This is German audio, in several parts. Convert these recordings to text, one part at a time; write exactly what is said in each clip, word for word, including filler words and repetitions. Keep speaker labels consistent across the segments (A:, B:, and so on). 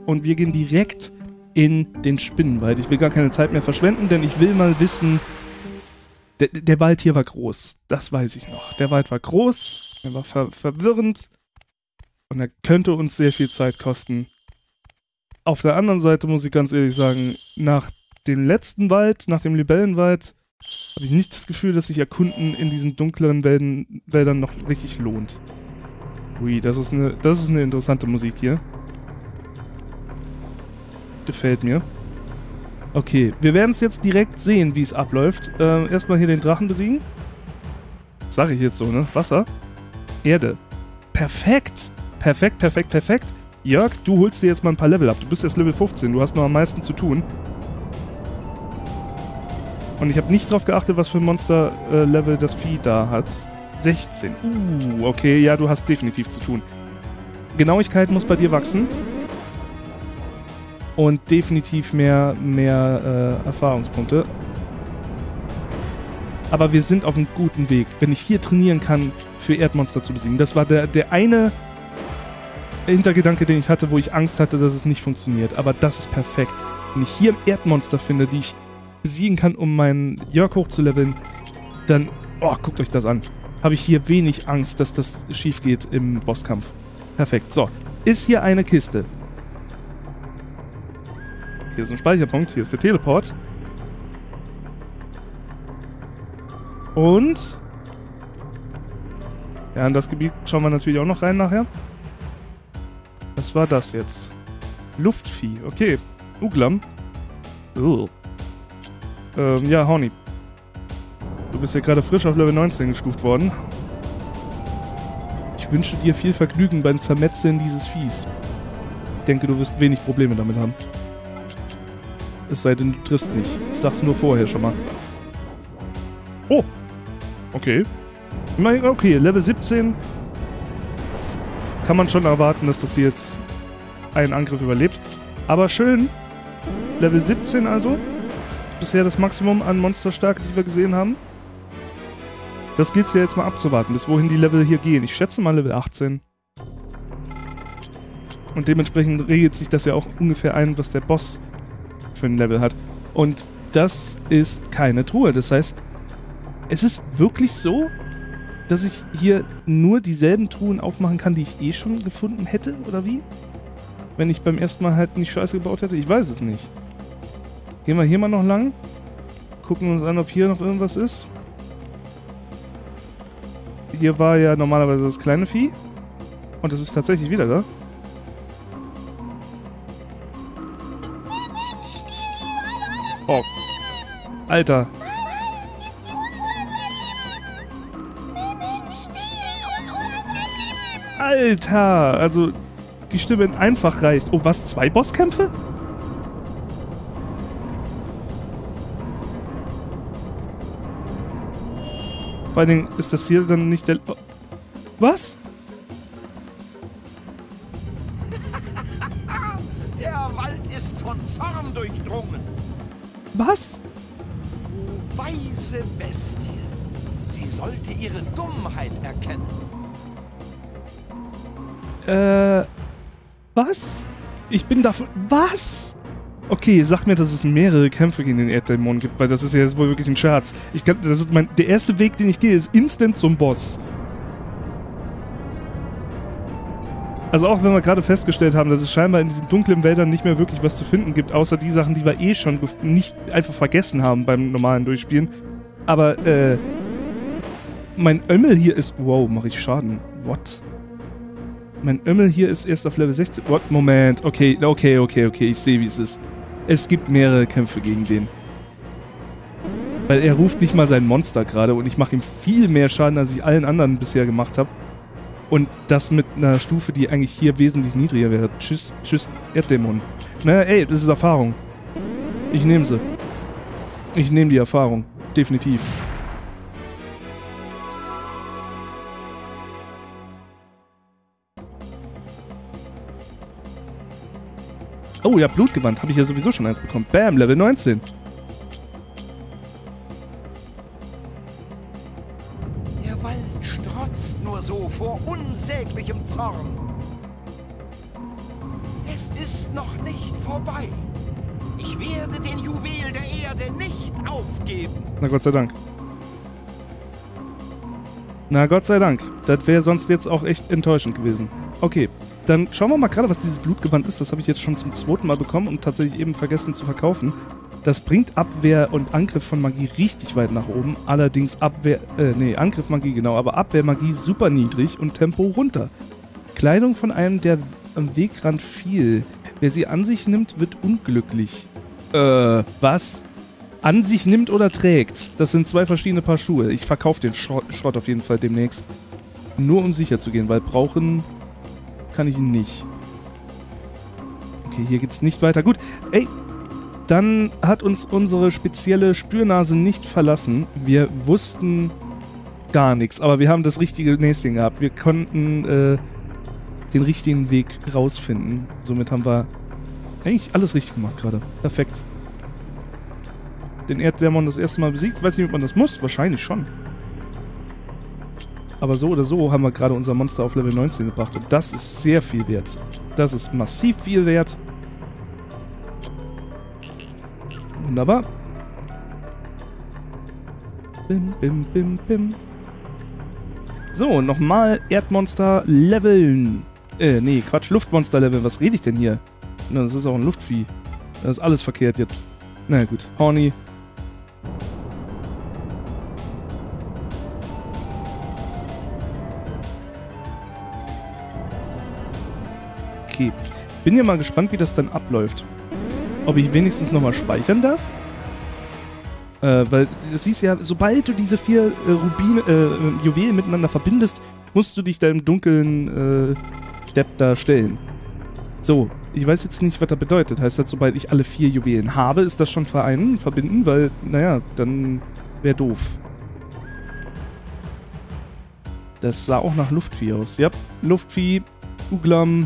A: und wir gehen direkt in den Spinnenwald. Ich will gar keine Zeit mehr verschwenden, denn ich will mal wissen, der, der Wald hier war groß. Das weiß ich noch. Der Wald war groß, er war ver verwirrend und er könnte uns sehr viel Zeit kosten. Auf der anderen Seite muss ich ganz ehrlich sagen, nach dem letzten Wald, nach dem Libellenwald, habe ich nicht das Gefühl, dass sich Erkunden in diesen dunkleren Wäldern, Wäldern noch richtig lohnt. Ui, das ist eine, das ist eine interessante Musik hier. Gefällt mir. Okay, wir werden es jetzt direkt sehen, wie es abläuft. Äh, erstmal hier den Drachen besiegen. Sag ich jetzt so, ne? Wasser. Erde. Perfekt. Perfekt, perfekt, perfekt. Jörg, du holst dir jetzt mal ein paar Level ab. Du bist jetzt Level fünfzehn, du hast noch am meisten zu tun. Und ich habe nicht drauf geachtet, was für ein Monster-Level äh, das Vieh da hat. sechzehn. Uh, okay, ja, du hast definitiv zu tun. Genauigkeit muss bei dir wachsen. Und definitiv mehr, mehr äh, Erfahrungspunkte. Aber wir sind auf einem guten Weg. Wenn ich hier trainieren kann, für Erdmonster zu besiegen. Das war der, der eine Hintergedanke, den ich hatte, wo ich Angst hatte, dass es nicht funktioniert. Aber das ist perfekt. Wenn ich hier Erdmonster finde, die ich besiegen kann, um meinen Jörg hochzuleveln, dann, oh, guckt euch das an. Habe ich hier wenig Angst, dass das schief geht im Bosskampf. Perfekt. So, ist hier eine Kiste. Hier ist ein Speicherpunkt, hier ist der Teleport. Und ja, in das Gebiet schauen wir natürlich auch noch rein nachher. Was war das jetzt? Luftvieh, okay. Uglam. Oh. Ähm, ja, Horny. Du bist ja gerade frisch auf Level neunzehn gestuft worden. Ich wünsche dir viel Vergnügen beim Zermetzeln dieses Viehs. Ich denke, du wirst wenig Probleme damit haben. Es sei denn, du triffst nicht. Ich sag's nur vorher schon mal. Oh! Okay. Okay, Level siebzehn. Kann man schon erwarten, dass das hier jetzt einen Angriff überlebt. Aber schön. Level siebzehn also. Ist bisher das Maximum an Monsterstärke, die wir gesehen haben. Das gilt es ja jetzt mal abzuwarten, bis wohin die Level hier gehen. Ich schätze mal Level achtzehn. Und dementsprechend regelt sich das ja auch ungefähr ein, was der Boss für ein Level hat. Und das ist keine Truhe. Das heißt, es ist wirklich so, dass ich hier nur dieselben Truhen aufmachen kann, die ich eh schon gefunden hätte, oder wie? Wenn ich beim ersten Mal halt nicht Scheiße gebaut hätte? Ich weiß es nicht. Gehen wir hier mal noch lang. Gucken uns an, ob hier noch irgendwas ist. Hier war ja normalerweise das kleine Vieh. Und es ist tatsächlich wieder da. Oh. Alter. Alter! Also, die Stimme einfach reicht. Oh, was? Zwei Bosskämpfe? Vor allen Dingen ist das hier dann nicht der... Was?
B: Der Wald ist von Zorn durchdrungen.
A: Was?
B: Du weise Bestie. Sie sollte ihre Dummheit erkennen.
A: Äh... Was? Ich bin dafür... Was? Okay, sag mir, dass es mehrere Kämpfe gegen den Erddämon gibt, weil das ist ja jetzt wohl wirklich ein Scherz. Ich kann, das ist mein, der erste Weg, den ich gehe, ist instant zum Boss. Also auch wenn wir gerade festgestellt haben, dass es scheinbar in diesen dunklen Wäldern nicht mehr wirklich was zu finden gibt, außer die Sachen, die wir eh schon nicht einfach vergessen haben beim normalen Durchspielen. Aber, äh... mein Ömmel hier ist... Wow, mache ich Schaden. What? Mein Ömmel hier ist erst auf Level sechzehn. What? Moment. Okay, okay, okay, okay. Ich sehe, wie es ist. Es gibt mehrere Kämpfe gegen den. Weil er ruft nicht mal sein Monster gerade und ich mache ihm viel mehr Schaden, als ich allen anderen bisher gemacht habe. Und das mit einer Stufe, die eigentlich hier wesentlich niedriger wäre. Tschüss, tschüss, Erddämon. Naja, ey, das ist Erfahrung. Ich nehme sie. Ich nehme die Erfahrung. Definitiv. Oh ja, Blutgewand. Habe ich ja sowieso schon eins bekommen. Bam, Level neunzehn.
B: Der Wald strotzt nur so vor unsäglichem Zorn. Es ist ist noch nicht vorbei. Ich werde den Juwel der Erde nicht aufgeben.
A: Na Gott sei Dank. Na Gott sei Dank. Das wäre sonst jetzt auch echt enttäuschend gewesen. Okay, dann schauen wir mal gerade, was dieses Blutgewand ist. Das habe ich jetzt schon zum zweiten Mal bekommen und tatsächlich eben vergessen zu verkaufen. Das bringt Abwehr und Angriff von Magie richtig weit nach oben. Allerdings Abwehr, äh, nee, Angriff Magie genau, aber Abwehrmagie super niedrig und Tempo runter. Kleidung von einem, der am Wegrand fiel. Wer sie an sich nimmt, wird unglücklich. Äh, was? An sich nimmt oder trägt? Das sind zwei verschiedene Paar Schuhe. Ich verkaufe den Schrott, Schrott auf jeden Fall demnächst. Nur um sicher zu gehen, weil brauchen kann ich ihn nicht. Okay, hier geht's nicht weiter. Gut, ey, dann hat uns unsere spezielle Spürnase nicht verlassen. Wir wussten gar nichts, aber wir haben das richtige Näschen gehabt. Wir konnten äh, den richtigen Weg rausfinden. Somit haben wir eigentlich alles richtig gemacht gerade. Perfekt. Den Erddämon das erste Mal besiegt. Weiß nicht, ob man das muss. Wahrscheinlich schon. Aber so oder so haben wir gerade unser Monster auf Level neunzehn gebracht. Und das ist sehr viel wert. Das ist massiv viel wert. Wunderbar. Bim, bim, bim, bim. So, nochmal Erdmonster leveln. Äh, nee, Quatsch, Luftmonster leveln. Was rede ich denn hier? Na, das ist auch ein Luftvieh. Das ist alles verkehrt jetzt. Na gut, Horny. Okay. Bin ja mal gespannt, wie das dann abläuft. Ob ich wenigstens nochmal speichern darf? Äh, weil es hieß ja, sobald du diese vier äh, Rubine, äh, Juwelen miteinander verbindest, musst du dich da im dunklen äh, Depp da stellen. So, ich weiß jetzt nicht, was das bedeutet. Heißt das, sobald ich alle vier Juwelen habe, ist das schon vereinen, verbinden? Weil, naja, dann wäre doof. Das sah auch nach Luftvieh aus. Ja, Luftvieh, Uglam.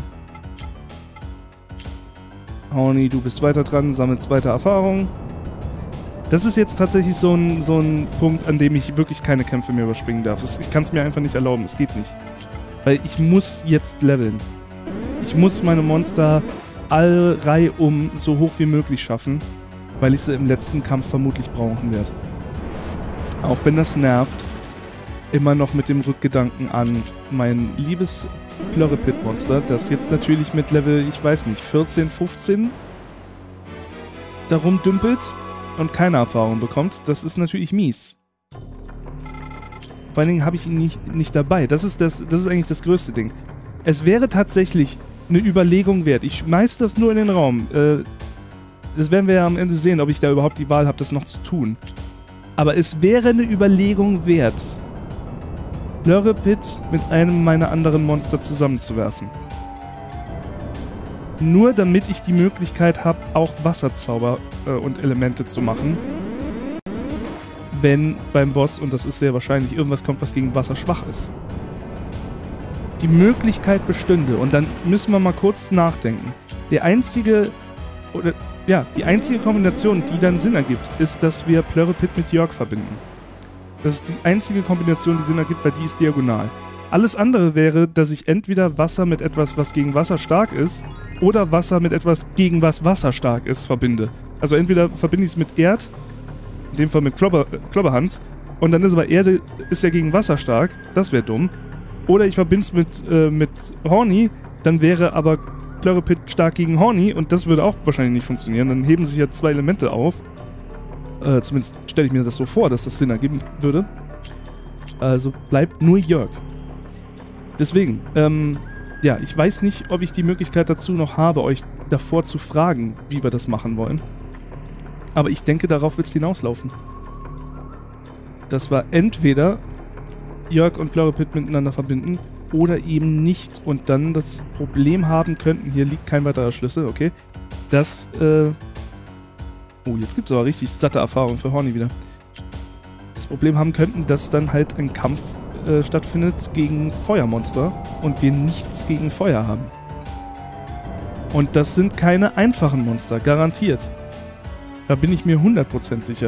A: Horny, du bist weiter dran, sammelst weiter Erfahrung. Das ist jetzt tatsächlich so ein, so ein Punkt, an dem ich wirklich keine Kämpfe mehr überspringen darf. Das, ich kann es mir einfach nicht erlauben, es geht nicht. Weil ich muss jetzt leveln. Ich muss meine Monster alle reihum so hoch wie möglich schaffen, weil ich sie im letzten Kampf vermutlich brauchen werde. Auch wenn das nervt, immer noch mit dem Rückgedanken an mein liebes Pleuropit-Monster, das jetzt natürlich mit Level, ich weiß nicht, vierzehn, fünfzehn darum dümpelt und keine Erfahrung bekommt. Das ist natürlich mies. Vor allen Dingen habe ich ihn nicht, nicht dabei. Das ist, das, das ist eigentlich das größte Ding. Es wäre tatsächlich eine Überlegung wert. Ich schmeiß das nur in den Raum. Äh, das werden wir ja am Ende sehen, ob ich da überhaupt die Wahl habe, das noch zu tun. Aber es wäre eine Überlegung wert, Pleuropit mit einem meiner anderen Monster zusammenzuwerfen. Nur damit ich die Möglichkeit habe, auch Wasserzauber äh, und Elemente zu machen. Wenn beim Boss, und das ist sehr wahrscheinlich, irgendwas kommt, was gegen Wasser schwach ist. Die Möglichkeit bestünde, und dann müssen wir mal kurz nachdenken. Der einzige, oder, ja, die einzige Kombination, die dann Sinn ergibt, ist, dass wir Pleuropit mit Jörg verbinden. Das ist die einzige Kombination, die Sinn ergibt, weil die ist diagonal. Alles andere wäre, dass ich entweder Wasser mit etwas, was gegen Wasser stark ist, oder Wasser mit etwas, gegen was Wasser stark ist, verbinde. Also entweder verbinde ich es mit Erd, in dem Fall mit Klobber, äh, Klobberhans, und dann ist aber Erde ist ja gegen Wasser stark, das wäre dumm. Oder ich verbinde es mit, äh, mit Horny, dann wäre aber Pleuropit stark gegen Horny, und das würde auch wahrscheinlich nicht funktionieren. Dann heben sich ja zwei Elemente auf. Äh, zumindest stelle ich mir das so vor, dass das Sinn ergeben würde. Also bleibt nur Jörg. Deswegen, ähm, ja, ich weiß nicht, ob ich die Möglichkeit dazu noch habe, euch davor zu fragen, wie wir das machen wollen. Aber ich denke, darauf wird es hinauslaufen. Dass wir entweder Jörg und Pleuropit miteinander verbinden oder eben nicht und dann das Problem haben könnten, hier liegt kein weiterer Schlüssel, okay, dass, äh, oh, jetzt gibt es aber richtig satte Erfahrung für Horny wieder. Das Problem haben könnten, dass dann halt ein Kampf äh, stattfindet gegen Feuermonster und wir nichts gegen Feuer haben. Und das sind keine einfachen Monster, garantiert. Da bin ich mir hundert Prozent sicher.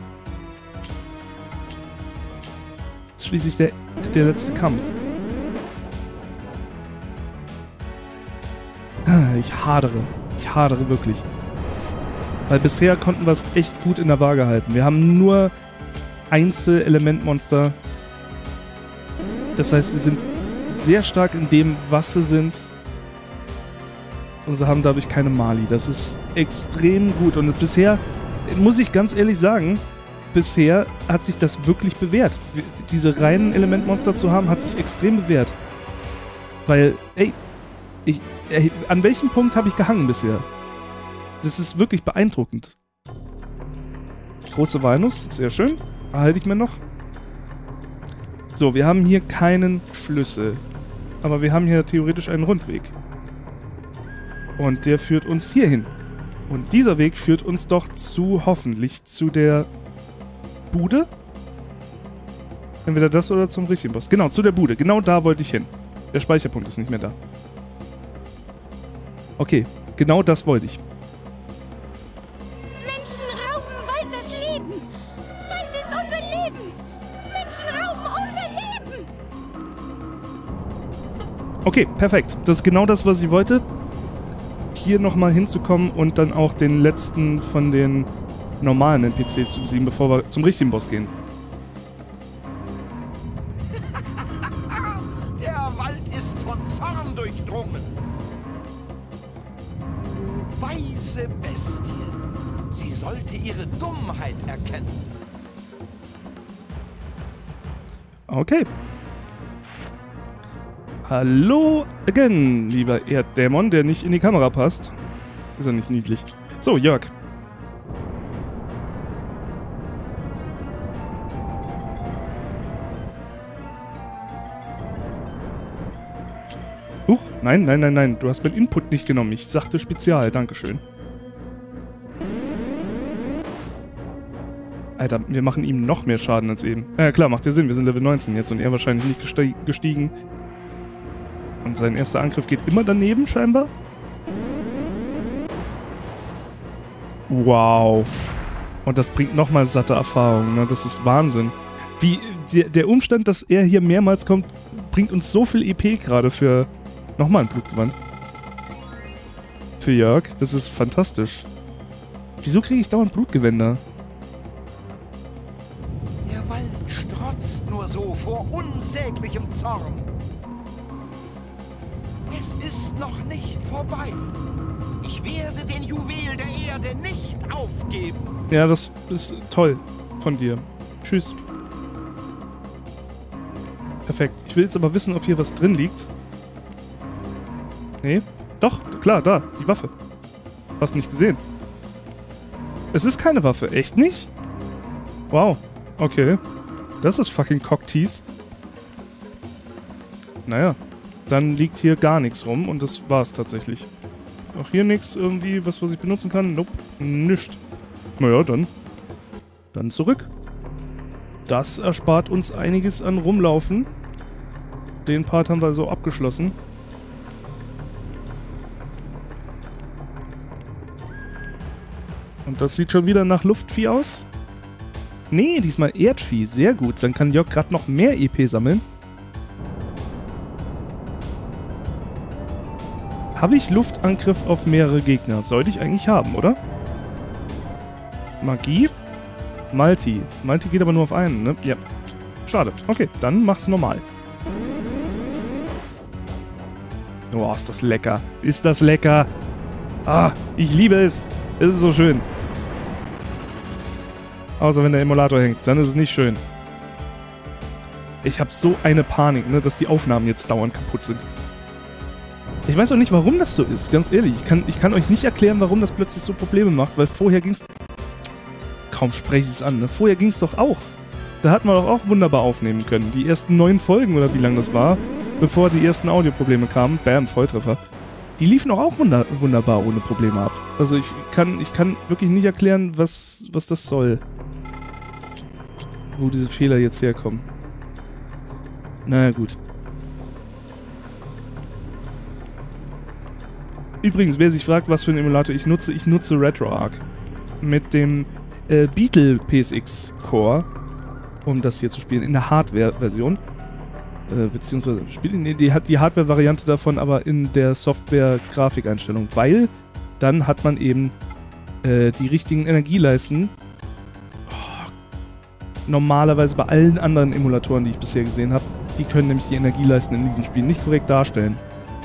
A: Das ist schließlich der, der letzte Kampf. Ich hadere. ich hadere wirklich. Weil bisher konnten wir es echt gut in der Waage halten. Wir haben nur Einzel-Elementmonster. Das heißt, sie sind sehr stark in dem, was sie sind. Und sie haben dadurch keine Mali. Das ist extrem gut. Und bisher, muss ich ganz ehrlich sagen, bisher hat sich das wirklich bewährt. Diese reinen Elementmonster zu haben, hat sich extrem bewährt. Weil, ey, ich, ey an welchem Punkt habe ich gehangen bisher? Das ist wirklich beeindruckend. Große Walnuss, sehr schön. Erhalte ich mir noch. So, wir haben hier keinen Schlüssel. Aber wir haben hier theoretisch einen Rundweg. Und der führt uns hier hin. Und dieser Weg führt uns doch zu, hoffentlich, zu der Bude. Entweder das oder zum richtigen Boss. Genau, zu der Bude. Genau da wollte ich hin. Der Speicherpunkt ist nicht mehr da. Okay, genau das wollte ich.
C: Menschen rauben Wald das Leben. Wald ist unser Leben. Menschen rauben unser Leben.
A: Okay, perfekt. Das ist genau das, was ich wollte. Hier nochmal hinzukommen und dann auch den letzten von den normalen N P Cs zu besiegen, bevor wir zum richtigen Boss gehen.
B: Der Wald ist von Zorn durchdrungen. Du weise Bestie. Sie sollte ihre Dummheit erkennen.
A: Okay. Hallo again, lieber Erddämon, der nicht in die Kamera passt. Ist er nicht niedlich. So, Jörg. Huch, nein, nein, nein, nein. Du hast meinen Input nicht genommen. Ich sagte Spezial. Dankeschön. Alter, wir machen ihm noch mehr Schaden als eben. Ja, klar, macht ja Sinn. Wir sind Level neunzehn jetzt und er wahrscheinlich nicht geste gestiegen. Und sein erster Angriff geht immer daneben, scheinbar. Wow. Und das bringt nochmal satte Erfahrung, ne? Das ist Wahnsinn. Wie, der, der Umstand, dass er hier mehrmals kommt, bringt uns so viel E P gerade für nochmal ein Blutgewand. Für Jörg. Das ist fantastisch. Wieso kriege ich dauernd Blutgewänder?
B: Der Wald strotzt nur so vor unsäglichem Zorn. Es ist noch nicht vorbei. Ich werde den Juwel der Erde nicht aufgeben.
A: Ja, das ist toll von dir. Tschüss. Perfekt. Ich will jetzt aber wissen, ob hier was drin liegt. Nee. Doch, klar, da. Die Waffe. Hast nicht gesehen. Es ist keine Waffe. Echt nicht? Wow. Okay. Das ist fucking Cocktease. Naja. Dann liegt hier gar nichts rum und das war's tatsächlich. Auch hier nichts irgendwie, was, was ich benutzen kann? Nope. Nischt. Naja, dann. Dann zurück. Das erspart uns einiges an Rumlaufen. Den Part haben wir also abgeschlossen. Und das sieht schon wieder nach Luftvieh aus. Nee, diesmal Erdvieh. Sehr gut. Dann kann Jörg gerade noch mehr E P sammeln. Habe ich Luftangriff auf mehrere Gegner? Sollte ich eigentlich haben, oder? Magie? Malti. Malti geht aber nur auf einen, ne? Ja. Schade. Okay, dann mach's normal. Oh, ist das lecker. Ist das lecker. Ah, ich liebe es. Es ist so schön. Außer wenn der Emulator hängt, dann ist es nicht schön. Ich habe so eine Panik, ne, dass die Aufnahmen jetzt dauernd kaputt sind. Ich weiß auch nicht, warum das so ist, ganz ehrlich. Ich kann, ich kann euch nicht erklären, warum das plötzlich so Probleme macht, weil vorher ging's... Kaum spreche ich es an, ne? Vorher ging's doch auch. Da hat man doch auch wunderbar aufnehmen können. Die ersten neun Folgen, oder wie lang das war, bevor die ersten Audioprobleme kamen, bam, Volltreffer, die liefen doch auch wunder wunderbar ohne Probleme ab. Also ich kann, ich kann wirklich nicht erklären, was, was das soll. Wo diese Fehler jetzt herkommen. Na gut. Übrigens, wer sich fragt, was für einen Emulator ich nutze, ich nutze RetroArch. Mit dem äh, Beetle P S X Core, um das hier zu spielen, in der Hardware-Version. Äh, beziehungsweise, spielen, nee, die hat die Hardware-Variante davon, aber in der Software-Grafikeinstellung, weil dann hat man eben äh, die richtigen Energieleisten. Oh, normalerweise bei allen anderen Emulatoren, die ich bisher gesehen habe, die können nämlich die Energieleisten in diesem Spiel nicht korrekt darstellen.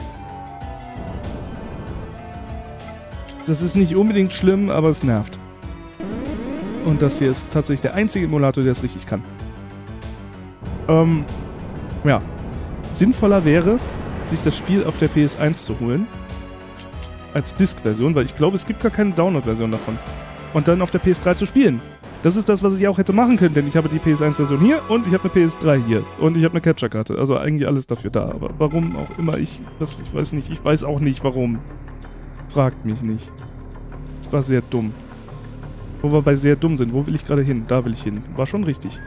A: Das ist nicht unbedingt schlimm, aber es nervt. Und das hier ist tatsächlich der einzige Emulator, der es richtig kann. Ähm, ja. Sinnvoller wäre, sich das Spiel auf der P S eins zu holen. Als Disk-Version, weil ich glaube, es gibt gar keine Download-Version davon. Und dann auf der P S drei zu spielen. Das ist das, was ich auch hätte machen können, denn ich habe die P S eins-Version hier und ich habe eine P S drei hier. Und ich habe eine Capture-Karte. Also eigentlich alles dafür da. Aber warum auch immer ich... Das, ich weiß nicht. Ich weiß auch nicht, warum. Fragt mich nicht. Das war sehr dumm. Wo wir bei sehr dumm sind. Wo will ich gerade hin? Da will ich hin. War schon richtig.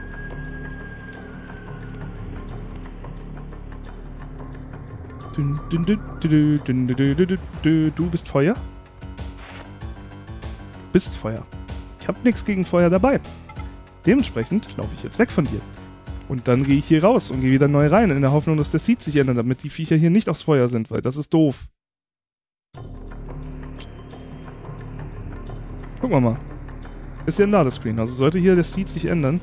A: Du bist Feuer? Du bist Feuer. Ich habe nichts gegen Feuer dabei. Dementsprechend laufe ich jetzt weg von dir. Und dann gehe ich hier raus und gehe wieder neu rein, in der Hoffnung, dass der Seed sich ändert, damit die Viecher hier nicht aufs Feuer sind, weil das ist doof. Gucken wir mal. Ist ja ein Ladescreen, also sollte hier der Seed sich ändern.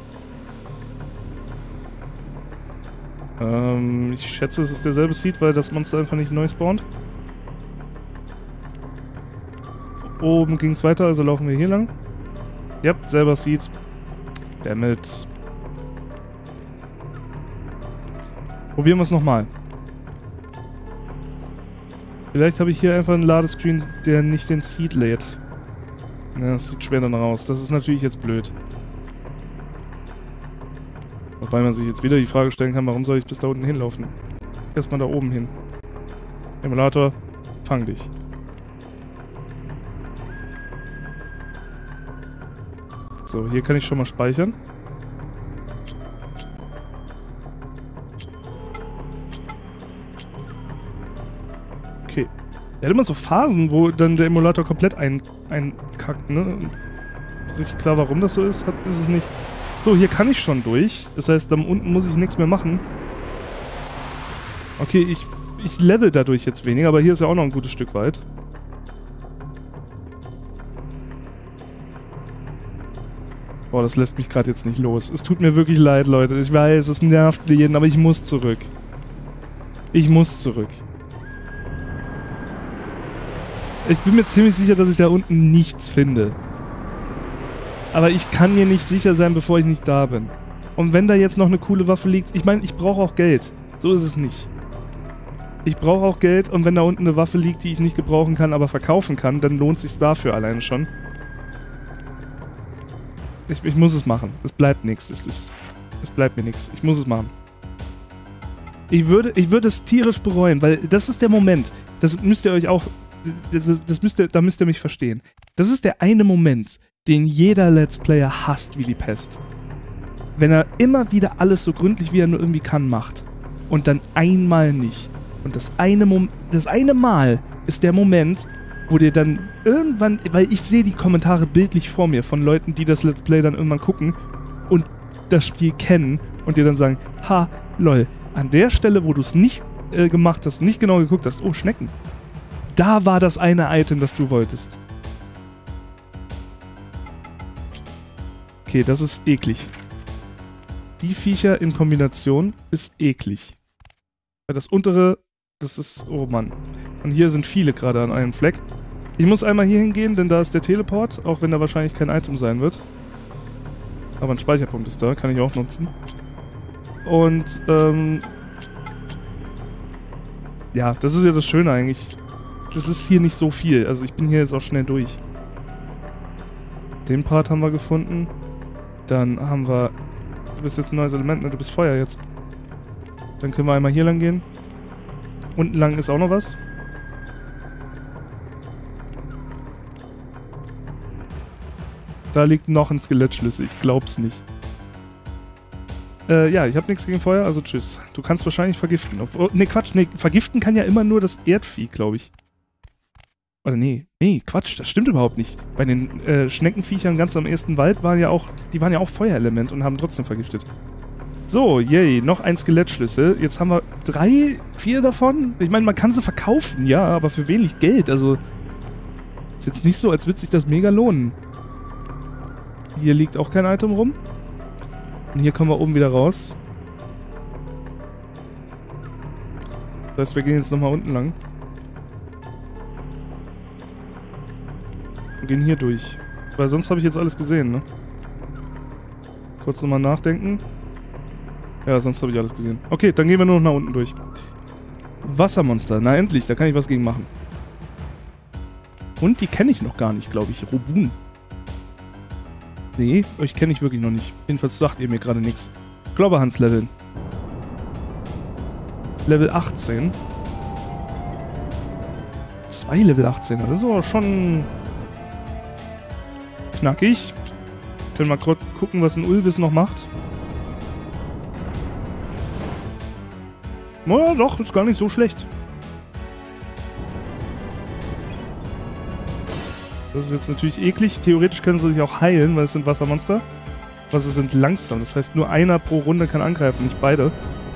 A: Ähm, ich schätze, es ist derselbe Seed, weil das Monster einfach nicht neu spawnt. Oben ging es weiter, also laufen wir hier lang. Ja, selber Seed. Dammit. Probieren wir es nochmal. Vielleicht habe ich hier einfach einen Ladescreen, der nicht den Seed lädt. Ja, das sieht schwer dann raus. Das ist natürlich jetzt blöd. Wobei man sich jetzt wieder die Frage stellen kann, warum soll ich bis da unten hinlaufen? Erstmal da oben hin. Emulator, fang dich. So, hier kann ich schon mal speichern. Okay. Er hat immer so Phasen, wo dann der Emulator komplett ein, einkackt, ne? Richtig klar, warum das so ist, hat, ist es nicht. So, hier kann ich schon durch. Das heißt, da unten muss ich nichts mehr machen. Okay, ich, ich level dadurch jetzt weniger, aber hier ist ja auch noch ein gutes Stück weit. Boah, das lässt mich gerade jetzt nicht los. Es tut mir wirklich leid, Leute. Ich weiß, es nervt jeden, aber ich muss zurück. Ich muss zurück. Ich bin mir ziemlich sicher, dass ich da unten nichts finde. Aber ich kann mir nicht sicher sein, bevor ich nicht da bin. Und wenn da jetzt noch eine coole Waffe liegt... Ich meine, ich brauche auch Geld. So ist es nicht. Ich brauche auch Geld und wenn da unten eine Waffe liegt, die ich nicht gebrauchen kann, aber verkaufen kann, dann lohnt es sich dafür alleine schon. Ich, ich muss es machen. Es bleibt nichts. Es ist... Es bleibt mir nichts. Ich muss es machen. Ich würde, ich würde es tierisch bereuen, weil das ist der Moment. Das müsst ihr euch auch... Das, ist, das müsst ihr, da müsst ihr mich verstehen. Das ist der eine Moment, den jeder Let's Player hasst wie die Pest. Wenn er immer wieder alles so gründlich, wie er nur irgendwie kann, macht. Und dann einmal nicht. Und das eine, Mom das eine Mal ist der Moment, wo dir dann irgendwann... Weil ich sehe die Kommentare bildlich vor mir von Leuten, die das Let's Play dann irgendwann gucken und das Spiel kennen und dir dann sagen, ha, lol, an der Stelle, wo du es nicht äh, gemacht hast, nicht genau geguckt hast, oh, Schnecken. Da war das eine Item, das du wolltest. Okay, das ist eklig. Die Viecher in Kombination ist eklig. Das untere, das ist... Oh Mann. Und hier sind viele gerade an einem Fleck. Ich muss einmal hier hingehen, denn da ist der Teleport, auch wenn da wahrscheinlich kein Item sein wird. Aber ein Speicherpunkt ist da, kann ich auch nutzen. Und, ähm... ja, das ist ja das Schöne eigentlich. Das ist hier nicht so viel. Also ich bin hier jetzt auch schnell durch. Den Part haben wir gefunden. Dann haben wir... Du bist jetzt ein neues Element, ne? Du bist Feuer jetzt. Dann können wir einmal hier lang gehen. Unten lang ist auch noch was. Da liegt noch ein Skelettschlüssel. Ich glaub's nicht. Äh, ja, ich habe nichts gegen Feuer, also tschüss. Du kannst wahrscheinlich vergiften. Oh, ne, Quatsch, ne, vergiften kann ja immer nur das Erdvieh, glaube ich. Oder nee, nee, Quatsch, das stimmt überhaupt nicht. Bei den äh, Schneckenviechern ganz am ersten Wald waren ja auch, die waren ja auch Feuerelement und haben trotzdem vergiftet. So, yay, noch ein Skelettschlüssel. Jetzt haben wir drei, vier davon. Ich meine, man kann sie verkaufen, ja, aber für wenig Geld, also... Ist jetzt nicht so, als würde sich das mega lohnen. Hier liegt auch kein Item rum. Und hier kommen wir oben wieder raus. Das heißt, wir gehen jetzt nochmal unten lang. Und gehen hier durch. Weil sonst habe ich jetzt alles gesehen, ne? Kurz nochmal nachdenken. Ja, sonst habe ich alles gesehen. Okay, dann gehen wir nur noch nach unten durch. Wassermonster. Na endlich, da kann ich was gegen machen. Und die kenne ich noch gar nicht, glaube ich. Robun. Nee, euch kenne ich wirklich noch nicht. Jedenfalls sagt ihr mir gerade nichts. Klobberhans leveln. Level achtzehn. Zwei Level achtzehn. Das ist aber schon knackig. Können wir mal gucken, was ein Ulvis noch macht. Na ja, doch, ist gar nicht so schlecht. Das ist jetzt natürlich eklig. Theoretisch können sie sich auch heilen, weil es sind Wassermonster. Aber sie sind langsam. Das heißt, nur einer pro Runde kann angreifen, nicht beide.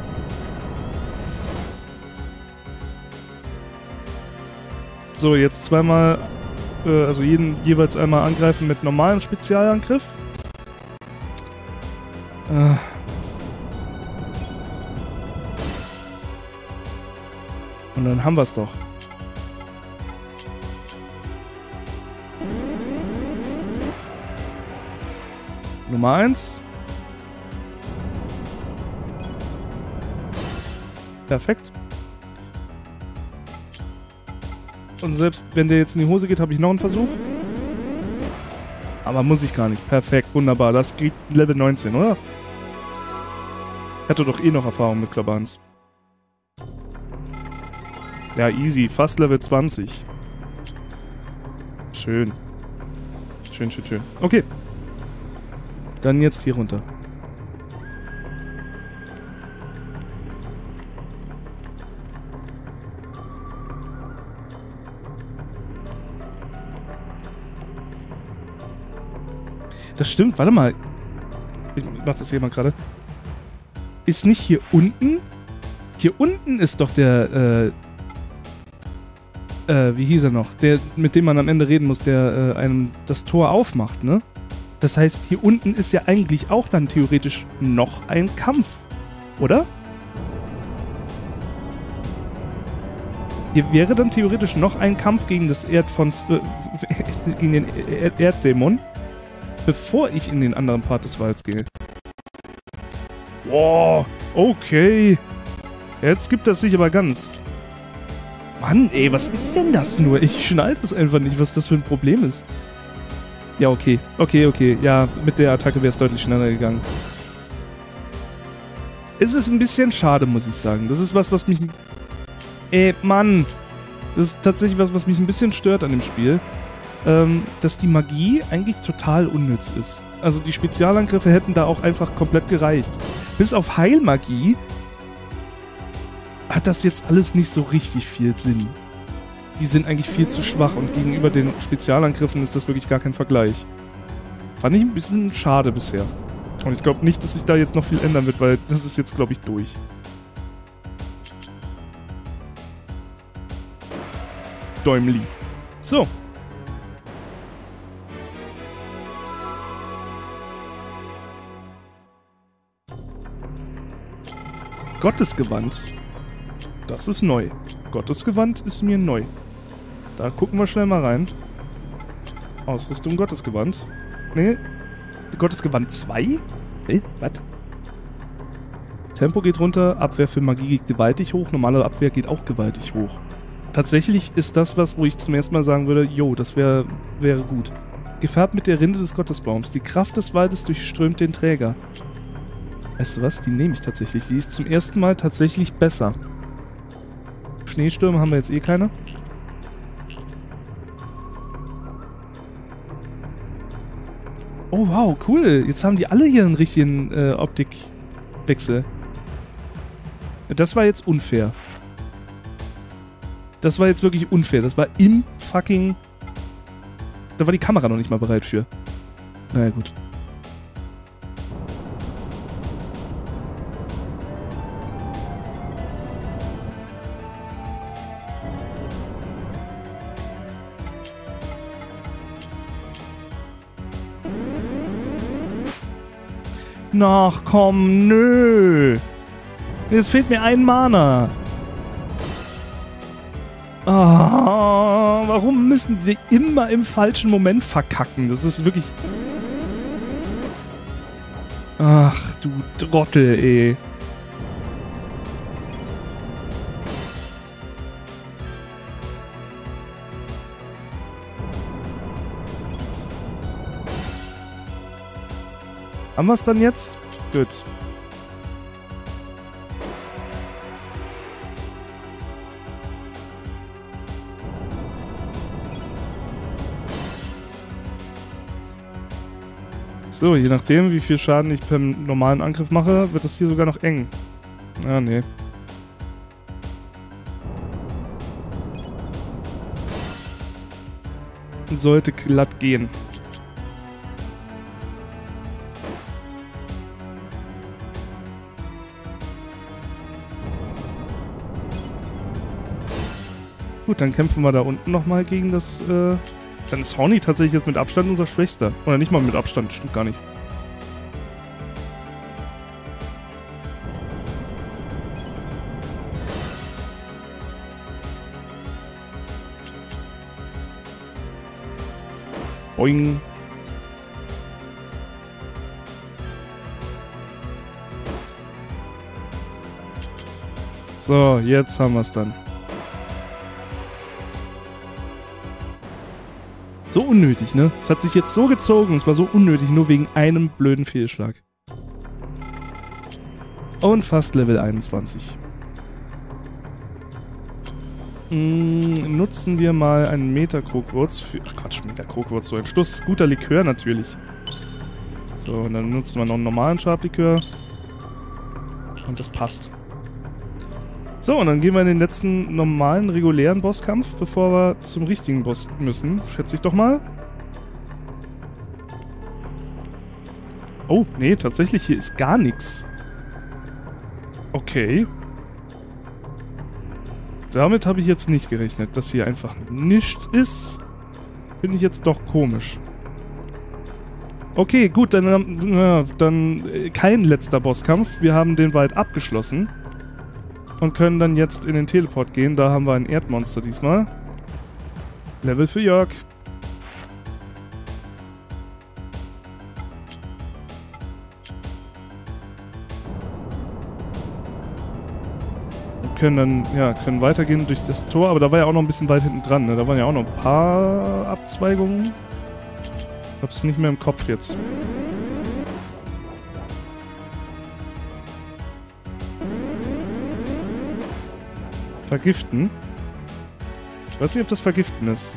A: So, jetzt zweimal, äh, also jeden jeweils einmal angreifen mit normalem Spezialangriff. Äh. Und dann haben wir es doch. Nummer eins. Perfekt. Und selbst wenn der jetzt in die Hose geht, habe ich noch einen Versuch. Aber muss ich gar nicht. Perfekt, wunderbar. Das geht Level neunzehn, oder? Ich hatte doch eh noch Erfahrung mit Klobberhans. Ja, easy. Fast Level zwanzig. Schön. Schön, schön, schön. Okay. Dann jetzt hier runter. Das stimmt, warte mal. Ich mach das hier mal gerade. Ist nicht hier unten? Hier unten ist doch der, äh, äh, wie hieß er noch? Der, mit dem man am Ende reden muss, der äh, einem das Tor aufmacht, ne? Das heißt, hier unten ist ja eigentlich auch dann theoretisch noch ein Kampf, oder? Hier wäre dann theoretisch noch ein Kampf gegen das Erdfons, äh, gegen den Erd Erddämon, bevor ich in den anderen Part des Walds gehe. Wow, okay. Jetzt gibt das sich aber ganz. Mann, ey, was ist denn das nur? Ich schneide das einfach nicht, was das für ein Problem ist. Ja, okay. Okay, okay. Ja, mit der Attacke wäre es deutlich schneller gegangen. Es ist ein bisschen schade, muss ich sagen. Das ist was, was mich... Ey, Mann. Das ist tatsächlich was, was mich ein bisschen stört an dem Spiel. Ähm, dass die Magie eigentlich total unnütz ist. Also die Spezialangriffe hätten da auch einfach komplett gereicht. Bis auf Heilmagie hat das jetzt alles nicht so richtig viel Sinn. Die sind eigentlich viel zu schwach und gegenüber den Spezialangriffen ist das wirklich gar kein Vergleich. Fand ich ein bisschen schade bisher. Und ich glaube nicht, dass sich da jetzt noch viel ändern wird, weil das ist jetzt, glaube ich, durch. Däumli. So. Gottesgewand. Das ist neu. Gottesgewand ist mir neu. Da gucken wir schnell mal rein. Ausrüstung Gottesgewand. Nee. Gottesgewand zwei? Nee, was? Tempo geht runter, Abwehr für Magie geht gewaltig hoch, normale Abwehr geht auch gewaltig hoch. Tatsächlich ist das was, wo ich zum ersten Mal sagen würde, jo, das wär, wäre gut. Gefärbt mit der Rinde des Gottesbaums. Die Kraft des Waldes durchströmt den Träger. Weißt du was? Die nehme ich tatsächlich. Die ist zum ersten Mal tatsächlich besser. Schneestürme haben wir jetzt eh keine. Oh wow, cool. Jetzt haben die alle hier einen richtigen äh, Optikwechsel. Das war jetzt unfair. Das war jetzt wirklich unfair. Das war im fucking... Da war die Kamera noch nicht mal bereit für. Naja, gut. Ach komm, nö. Jetzt fehlt mir ein Mana. Ah, warum müssen die immer im falschen Moment verkacken? Das ist wirklich... Ach, du Trottel, ey. Haben wir es dann jetzt? Gut. So, je nachdem, wie viel Schaden ich beim normalen Angriff mache, wird das hier sogar noch eng. Ah, nee. Sollte glatt gehen. Gut, dann kämpfen wir da unten nochmal gegen das, äh... Dann ist Horny tatsächlich jetzt mit Abstand unser Schwächster. Oder nicht mal mit Abstand, stimmt gar nicht. Boing. So, jetzt haben wir es dann. So unnötig, ne? Es hat sich jetzt so gezogen, es war so unnötig, nur wegen einem blöden Fehlschlag. Und fast Level einundzwanzig. Hm, nutzen wir mal einen Meter-Krokwurz für... Ach Quatsch, Meter-Krokwurz, so ein Stuss. Guter Likör natürlich. So, und dann nutzen wir noch einen normalen Schablikör. Und das passt. So, und dann gehen wir in den letzten normalen, regulären Bosskampf, bevor wir zum richtigen Boss müssen. Schätze ich doch mal. Oh, nee, tatsächlich, hier ist gar nichts. Okay. Damit habe ich jetzt nicht gerechnet, dass hier einfach nichts ist. Finde ich jetzt doch komisch. Okay, gut, dann, äh, dann äh, kein letzter Bosskampf. Wir haben den weit abgeschlossen. Und können dann jetzt in den Teleport gehen. Da haben wir ein Erdmonster diesmal. Level für Jörg. Wir können dann, ja, können weitergehen durch das Tor. Aber da war ja auch noch ein bisschen weit hinten dran, ne? Da waren ja auch noch ein paar Abzweigungen. Ich hab's nicht mehr im Kopf jetzt. Vergiften? Ich weiß nicht, ob das Vergiften ist.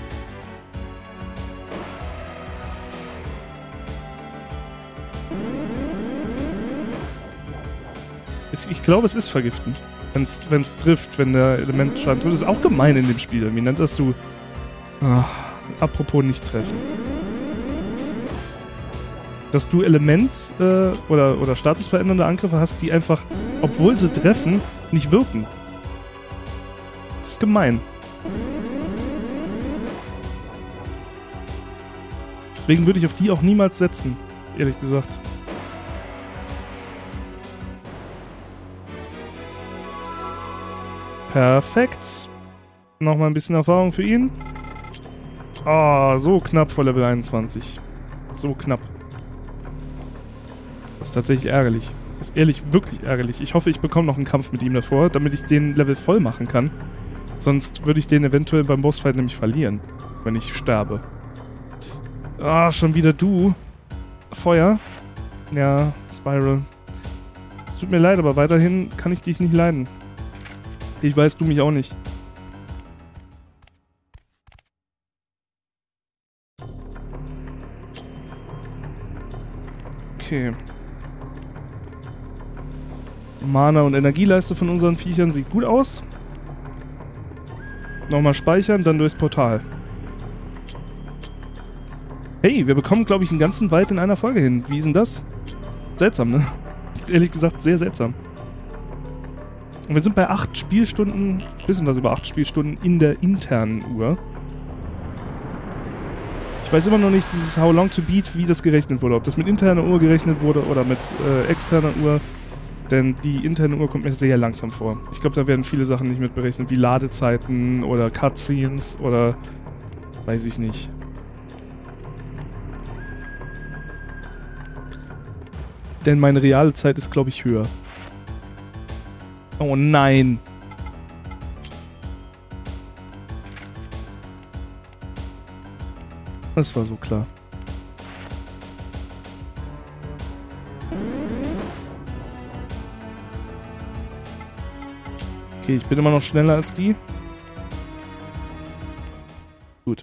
A: Ich glaube, es ist Vergiften. Wenn es trifft, wenn der Element Schaden trifft. Das ist auch gemein in dem Spiel. Wie nennt das du... Ach, apropos nicht treffen. Dass du Element äh, oder, oder statusverändernde Angriffe hast, die einfach, obwohl sie treffen, nicht wirken. Das ist gemein. Deswegen würde ich auf die auch niemals setzen, ehrlich gesagt. Perfekt. Nochmal ein bisschen Erfahrung für ihn. Ah, oh, so knapp vor Level einundzwanzig. So knapp. Das ist tatsächlich ärgerlich. Das ist ehrlich wirklich ärgerlich. Ich hoffe, ich bekomme noch einen Kampf mit ihm davor, damit ich den Level voll machen kann. Sonst würde ich den eventuell beim Bossfight nämlich verlieren, wenn ich sterbe. Ah, schon wieder du. Feuer. Ja, Spiral. Es tut mir leid, aber weiterhin kann ich dich nicht leiden. Ich weiß, du mich auch nicht. Okay. Mana und Energieleiste von unseren Viechern sieht gut aus. Nochmal speichern, dann durchs Portal. Hey, wir bekommen, glaube ich, einen ganzen Wald in einer Folge hin. Wie ist denn das? Seltsam, ne? Ehrlich gesagt, sehr seltsam. Und wir sind bei acht Spielstunden, bisschen was über acht Spielstunden in der internen Uhr. Ich weiß immer noch nicht, dieses How Long to Beat, wie das gerechnet wurde. Ob das mit interner Uhr gerechnet wurde oder mit äh, externer Uhr. Denn die interne Uhr kommt mir sehr langsam vor. Ich glaube, da werden viele Sachen nicht mit berechnet, wie Ladezeiten oder Cutscenes oder weiß ich nicht. Denn meine reale Zeit ist, glaube ich, höher. Oh nein! Das war so klar. Okay, ich bin immer noch schneller als die. Gut.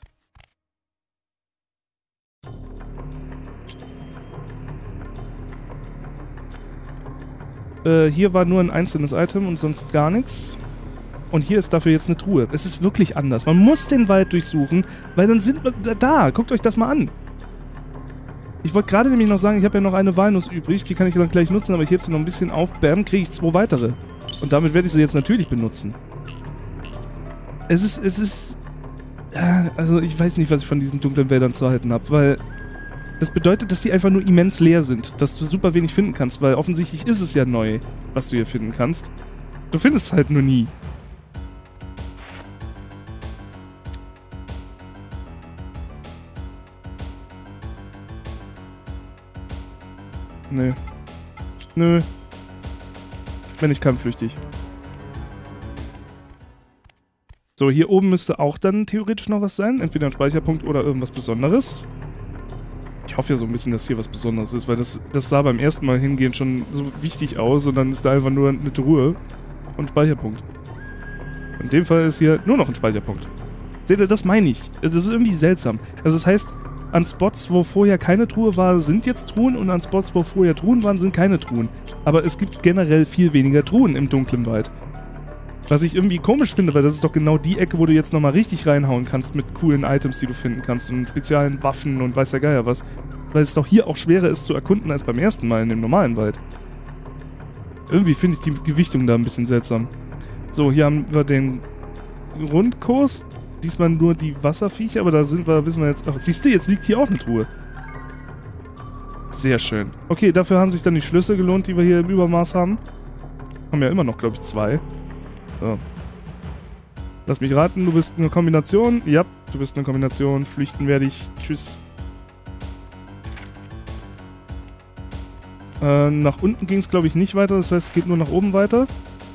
A: Äh, hier war nur ein einzelnes Item und sonst gar nichts. Und hier ist dafür jetzt eine Truhe. Es ist wirklich anders. Man muss den Wald durchsuchen, weil dann sind wir da. Guckt euch das mal an. Ich wollte gerade nämlich noch sagen, ich habe ja noch eine Walnuss übrig. Die kann ich dann gleich nutzen, aber ich hebe sie noch ein bisschen auf. Bam, kriege ich zwei weitere. Und damit werde ich sie jetzt natürlich benutzen. Es ist, es ist... Ja, also ich weiß nicht, was ich von diesen dunklen Wäldern zu halten habe, weil... Das bedeutet, dass die einfach nur immens leer sind. Dass du super wenig finden kannst, weil offensichtlich ist es ja neu, was du hier finden kannst. Du findest es halt nur nie. Nö. Nö. Wenn ich kann, flüchtig. So, hier oben müsste auch dann theoretisch noch was sein. Entweder ein Speicherpunkt oder irgendwas Besonderes. Ich hoffe ja so ein bisschen, dass hier was Besonderes ist, weil das, das sah beim ersten Mal hingehen schon so wichtig aus und dann ist da einfach nur eine Truhe und ein Speicherpunkt. In dem Fall ist hier nur noch ein Speicherpunkt. Seht ihr, das meine ich. Das ist irgendwie seltsam. Also das heißt, an Spots, wo vorher keine Truhe war, sind jetzt Truhen und an Spots, wo vorher Truhen waren, sind keine Truhen. Aber es gibt generell viel weniger Truhen im dunklen Wald. Was ich irgendwie komisch finde, weil das ist doch genau die Ecke, wo du jetzt nochmal richtig reinhauen kannst mit coolen Items, die du finden kannst und speziellen Waffen und weiß der Geier was. Weil es doch hier auch schwerer ist zu erkunden als beim ersten Mal in dem normalen Wald. Irgendwie finde ich die Gewichtung da ein bisschen seltsam. So, hier haben wir den Rundkurs. Diesmal nur die Wasserviecher, aber da sind wir, wissen wir jetzt... Ach, siehst du, jetzt liegt hier auch eine Truhe. Sehr schön. Okay, dafür haben sich dann die Schlüssel gelohnt, die wir hier im Übermaß haben. Haben ja immer noch, glaube ich, zwei. So. Lass mich raten, du bist eine Kombination. Ja, du bist eine Kombination. Flüchten werde ich. Tschüss. Äh, nach unten ging es, glaube ich, nicht weiter. Das heißt, es geht nur nach oben weiter.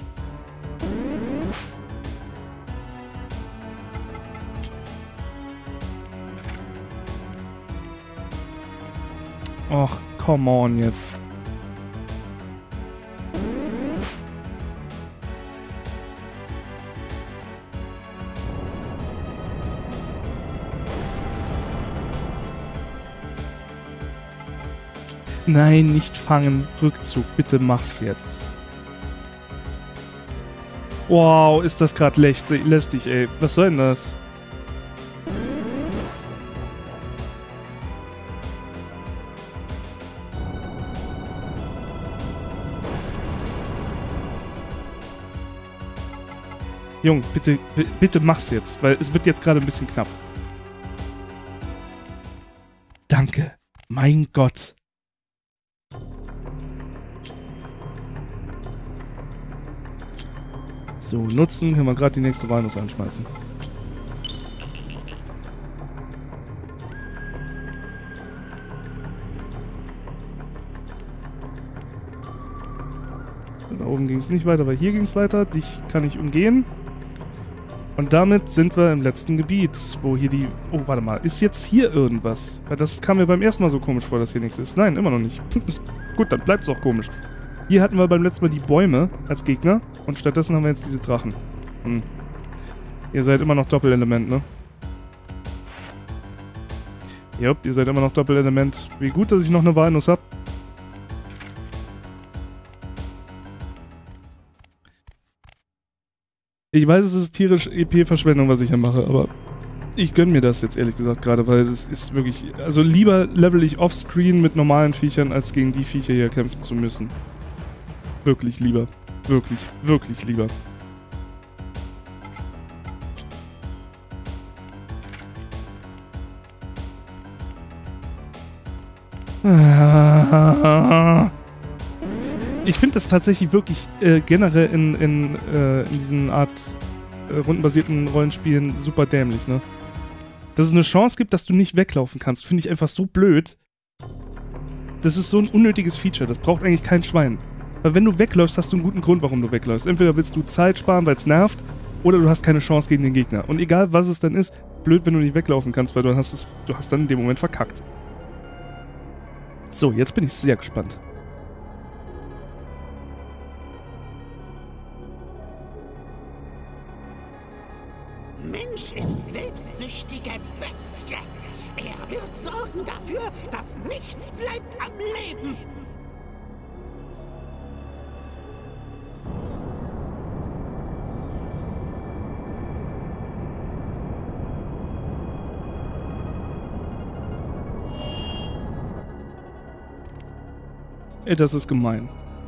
A: Och, come on jetzt. Nein, nicht fangen. Rückzug. Bitte mach's jetzt. Wow, ist das gerade lästig, ey. Was soll denn das? Jung, bitte, bitte mach's jetzt, weil es wird jetzt gerade ein bisschen knapp. Danke. Mein Gott. So, nutzen, können wir gerade die nächste Walnuss anschmeißen. Da oben ging es nicht weiter, aber hier ging es weiter. Dich kann ich umgehen. Und damit sind wir im letzten Gebiet, wo hier die... Oh, warte mal. Ist jetzt hier irgendwas? Weil das kam mir beim ersten Mal so komisch vor, dass hier nichts ist. Nein, immer noch nicht. Gut, dann bleibt es auch komisch. Hier hatten wir beim letzten Mal die Bäume als Gegner. Und stattdessen haben wir jetzt diese Drachen. Hm. Ihr seid immer noch Doppelelement, ne? Jupp, ihr seid immer noch Doppelelement. Wie gut, dass ich noch eine Walnuss habe. Ich weiß, es ist tierisch E P-Verschwendung, was ich hier mache, aber ich gönne mir das jetzt ehrlich gesagt gerade, weil das ist wirklich... Also lieber level ich offscreen mit normalen Viechern, als gegen die Viecher hier kämpfen zu müssen. Wirklich lieber. Wirklich, wirklich lieber. Ich finde das tatsächlich wirklich äh, generell in, in, äh, in diesen Art äh, rundenbasierten Rollenspielen super dämlich, ne? Dass es eine Chance gibt, dass du nicht weglaufen kannst, finde ich einfach so blöd. Das ist so ein unnötiges Feature, das braucht eigentlich kein Schwein. Weil wenn du wegläufst, hast du einen guten Grund, warum du wegläufst. Entweder willst du Zeit sparen, weil es nervt, oder du hast keine Chance gegen den Gegner. Und egal, was es dann ist, blöd, wenn du nicht weglaufen kannst, weil du hast, es, du hast dann in dem Moment verkackt. So, jetzt bin ich sehr gespannt.
B: Mensch ist selbstsüchtige Bestie. Er wird sorgen dafür, dass nichts bleibt am Leben.
A: Ey, das ist gemein.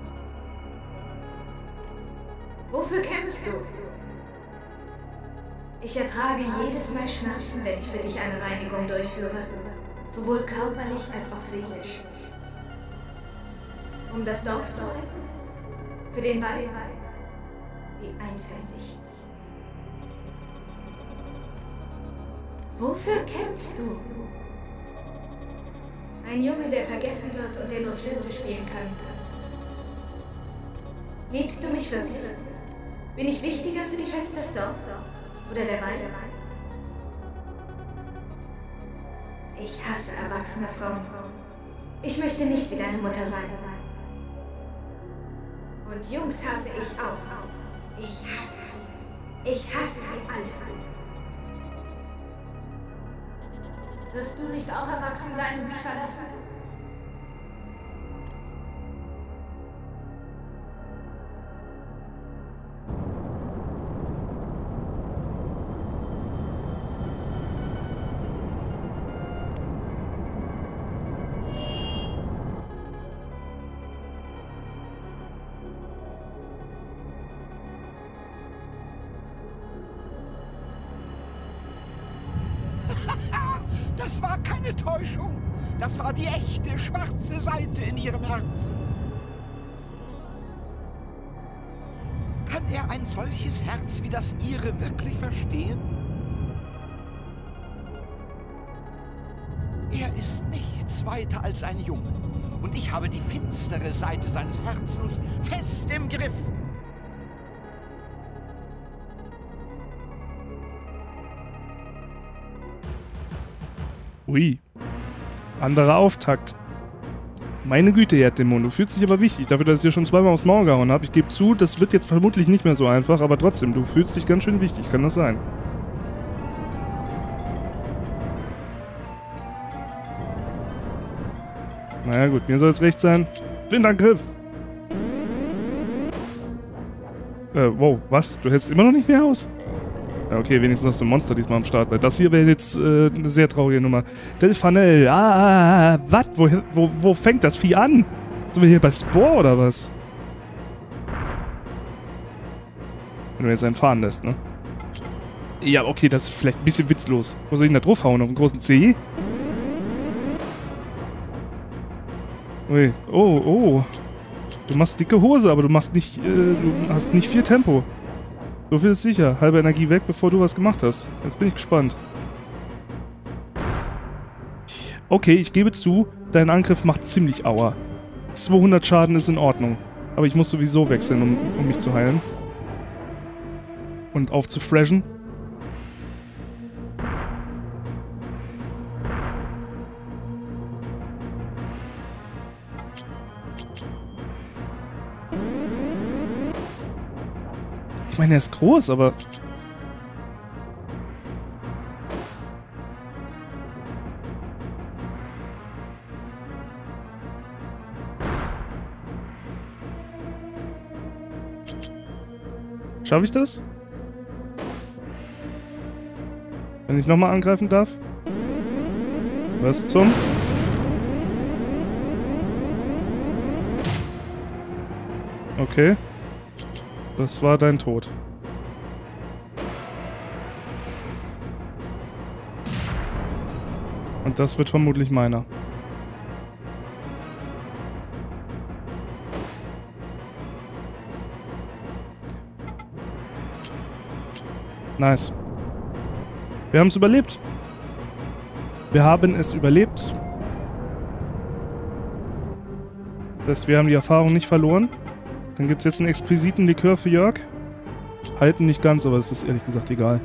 D: Wofür kämpfst du? Ich ertrage jedes Mal Schmerzen, wenn ich für dich eine Reinigung durchführe. Sowohl körperlich als auch seelisch. Um das Dorf zu retten? Für den Wald? Wie einfältig. Wofür kämpfst du? Ein Junge, der vergessen wird und der nur Flöte spielen kann. Liebst du mich wirklich? Bin ich wichtiger für dich als das Dorf? Oder der Wald? Ich hasse erwachsene Frauen. Ich möchte nicht wie deine Mutter sein. Und Jungs hasse ich auch. Ich hasse sie. Ich hasse sie alle. Wirst du nicht auch erwachsen sein und mich verlassen?
B: Das war keine Täuschung. Das war die echte schwarze Seite in ihrem Herzen. Kann er ein solches Herz wie das ihre wirklich verstehen? Er ist nichts weiter als ein Junge. Und ich habe die finstere Seite seines Herzens fest im Griff.
A: Ui. Anderer Auftakt. Meine Güte, Erdämon, du fühlst dich aber wichtig, dafür, dass ich dir schon zweimal aufs Maul gehauen habe. Ich gebe zu, das wird jetzt vermutlich nicht mehr so einfach, aber trotzdem, du fühlst dich ganz schön wichtig, kann das sein? Naja gut, mir soll es recht sein. Windangriff! Äh, wow, was? Du hältst immer noch nicht mehr aus? Ja, okay, wenigstens hast du ein Monster diesmal am Start, weil das hier wäre jetzt äh, eine sehr traurige Nummer. Delfanel, ah, was? Wo, wo, wo fängt das Vieh an? Sind wir hier bei Spore oder was? Wenn du jetzt einen fahren lässt, ne? Ja, okay, das ist vielleicht ein bisschen witzlos. Wo soll ich denn da draufhauen? Auf den großen C? Ui, oh, oh. Du machst dicke Hose, aber du machst nicht, äh, du hast nicht viel Tempo. So viel ist sicher. Halbe Energie weg, bevor du was gemacht hast. Jetzt bin ich gespannt. Okay, ich gebe zu, dein Angriff macht ziemlich Aua. zweihundert Schaden ist in Ordnung. Aber ich muss sowieso wechseln, um, um mich zu heilen. Und aufzufreshen. Ich meine, er ist groß, aber... Schaffe ich das? Wenn ich nochmal angreifen darf? Was zum? Okay. Das war dein Tod. Und das wird vermutlich meiner. Nice. Wir haben es überlebt. Wir haben es überlebt. Das heißt, wir haben die Erfahrung nicht verloren. Dann gibt es jetzt einen exquisiten Likör für Jörg. Halten nicht ganz, aber es ist ehrlich gesagt egal.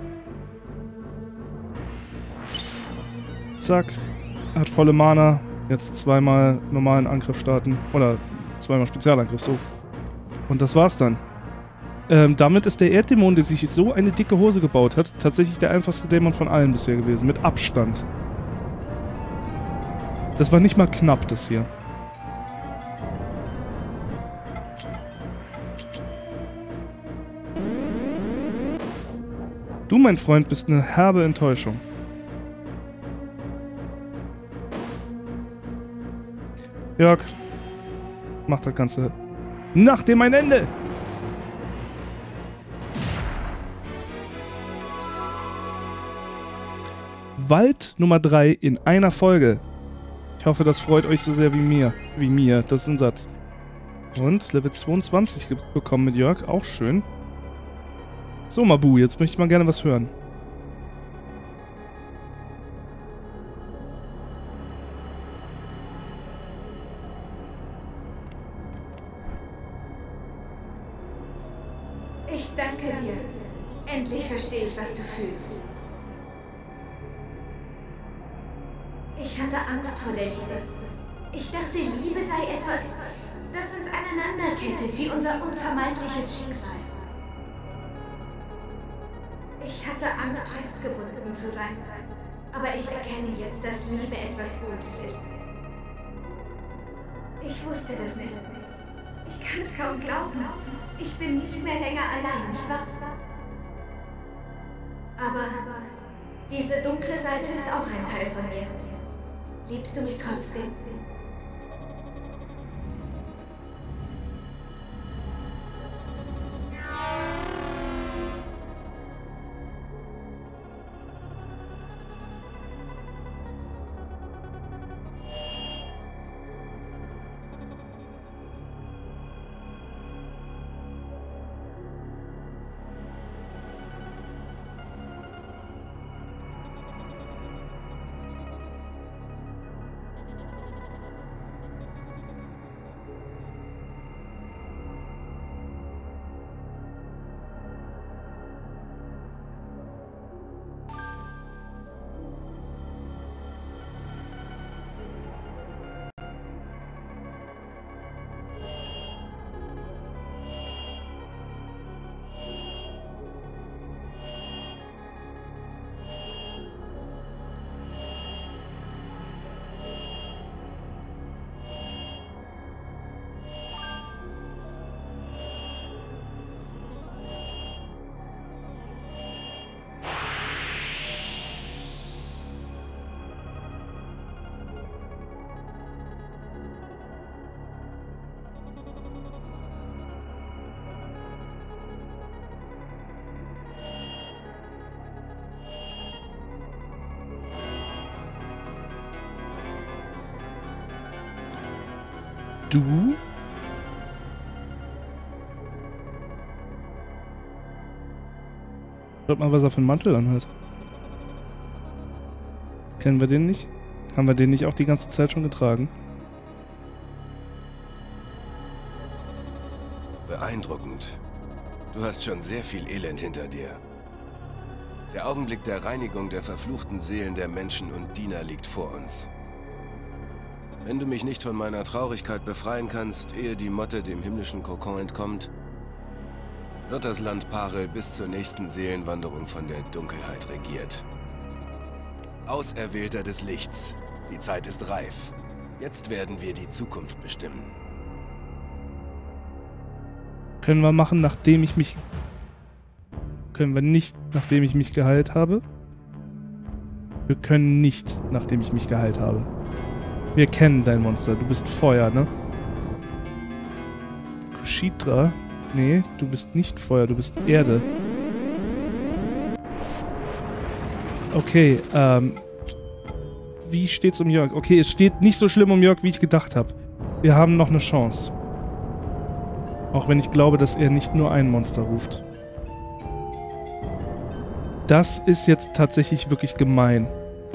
A: Zack. Hat volle Mana. Jetzt zweimal normalen Angriff starten. Oder zweimal Spezialangriff, so. Und das war's dann. Ähm, damit ist der Erddämon, der sich so eine dicke Hose gebaut hat, tatsächlich der einfachste Dämon von allen bisher gewesen. Mit Abstand. Das war nicht mal knapp, das hier. Du, mein Freund, bist eine herbe Enttäuschung. Jörg, mach das Ganze nach dem ein Ende. Wald Nummer drei in einer Folge. Ich hoffe, das freut euch so sehr wie mir. Wie mir, das ist ein Satz. Und Level zweiundzwanzig bekommen mit Jörg, auch schön. So, Mabu, jetzt möchte ich mal gerne was hören.
D: Ich danke dir. Endlich verstehe ich, was du fühlst. Ich hatte Angst vor der Liebe. Ich dachte, Liebe sei etwas, das uns aneinanderkettet, wie unser unvermeidliches Schicksal. Ich hatte Angst, festgebunden zu sein. Aber ich erkenne jetzt, dass Liebe etwas Gutes ist. Ich wusste das nicht. Ich kann es kaum glauben. Ich bin nicht mehr länger allein, nicht wahr? Aber diese dunkle Seite ist auch ein Teil von mir. Liebst du mich trotzdem?
A: Du? Schaut mal, was er für einen Mantel anhat. Kennen wir den nicht? Haben wir den nicht auch die ganze Zeit schon getragen?
E: Beeindruckend. Du hast schon sehr viel Elend hinter dir. Der Augenblick der Reinigung der verfluchten Seelen der Menschen und Diener liegt vor uns. Wenn du mich nicht von meiner Traurigkeit befreien kannst, ehe die Motte dem himmlischen Kokon entkommt, wird das Land Parel bis zur nächsten Seelenwanderung von der Dunkelheit regiert. Auserwählter des Lichts, die Zeit ist reif. Jetzt werden wir die Zukunft bestimmen.
A: Können wir machen, nachdem ich mich... Können wir nicht, nachdem ich mich geheilt habe? Wir können nicht, nachdem ich mich geheilt habe. Wir kennen dein Monster. Du bist Feuer, ne? Kushitra? Nee, du bist nicht Feuer, du bist Erde. Okay, ähm... wie steht's um Jörg? Okay, es steht nicht so schlimm um Jörg, wie ich gedacht habe. Wir haben noch eine Chance. Auch wenn ich glaube, dass er nicht nur ein Monster ruft. Das ist jetzt tatsächlich wirklich gemein.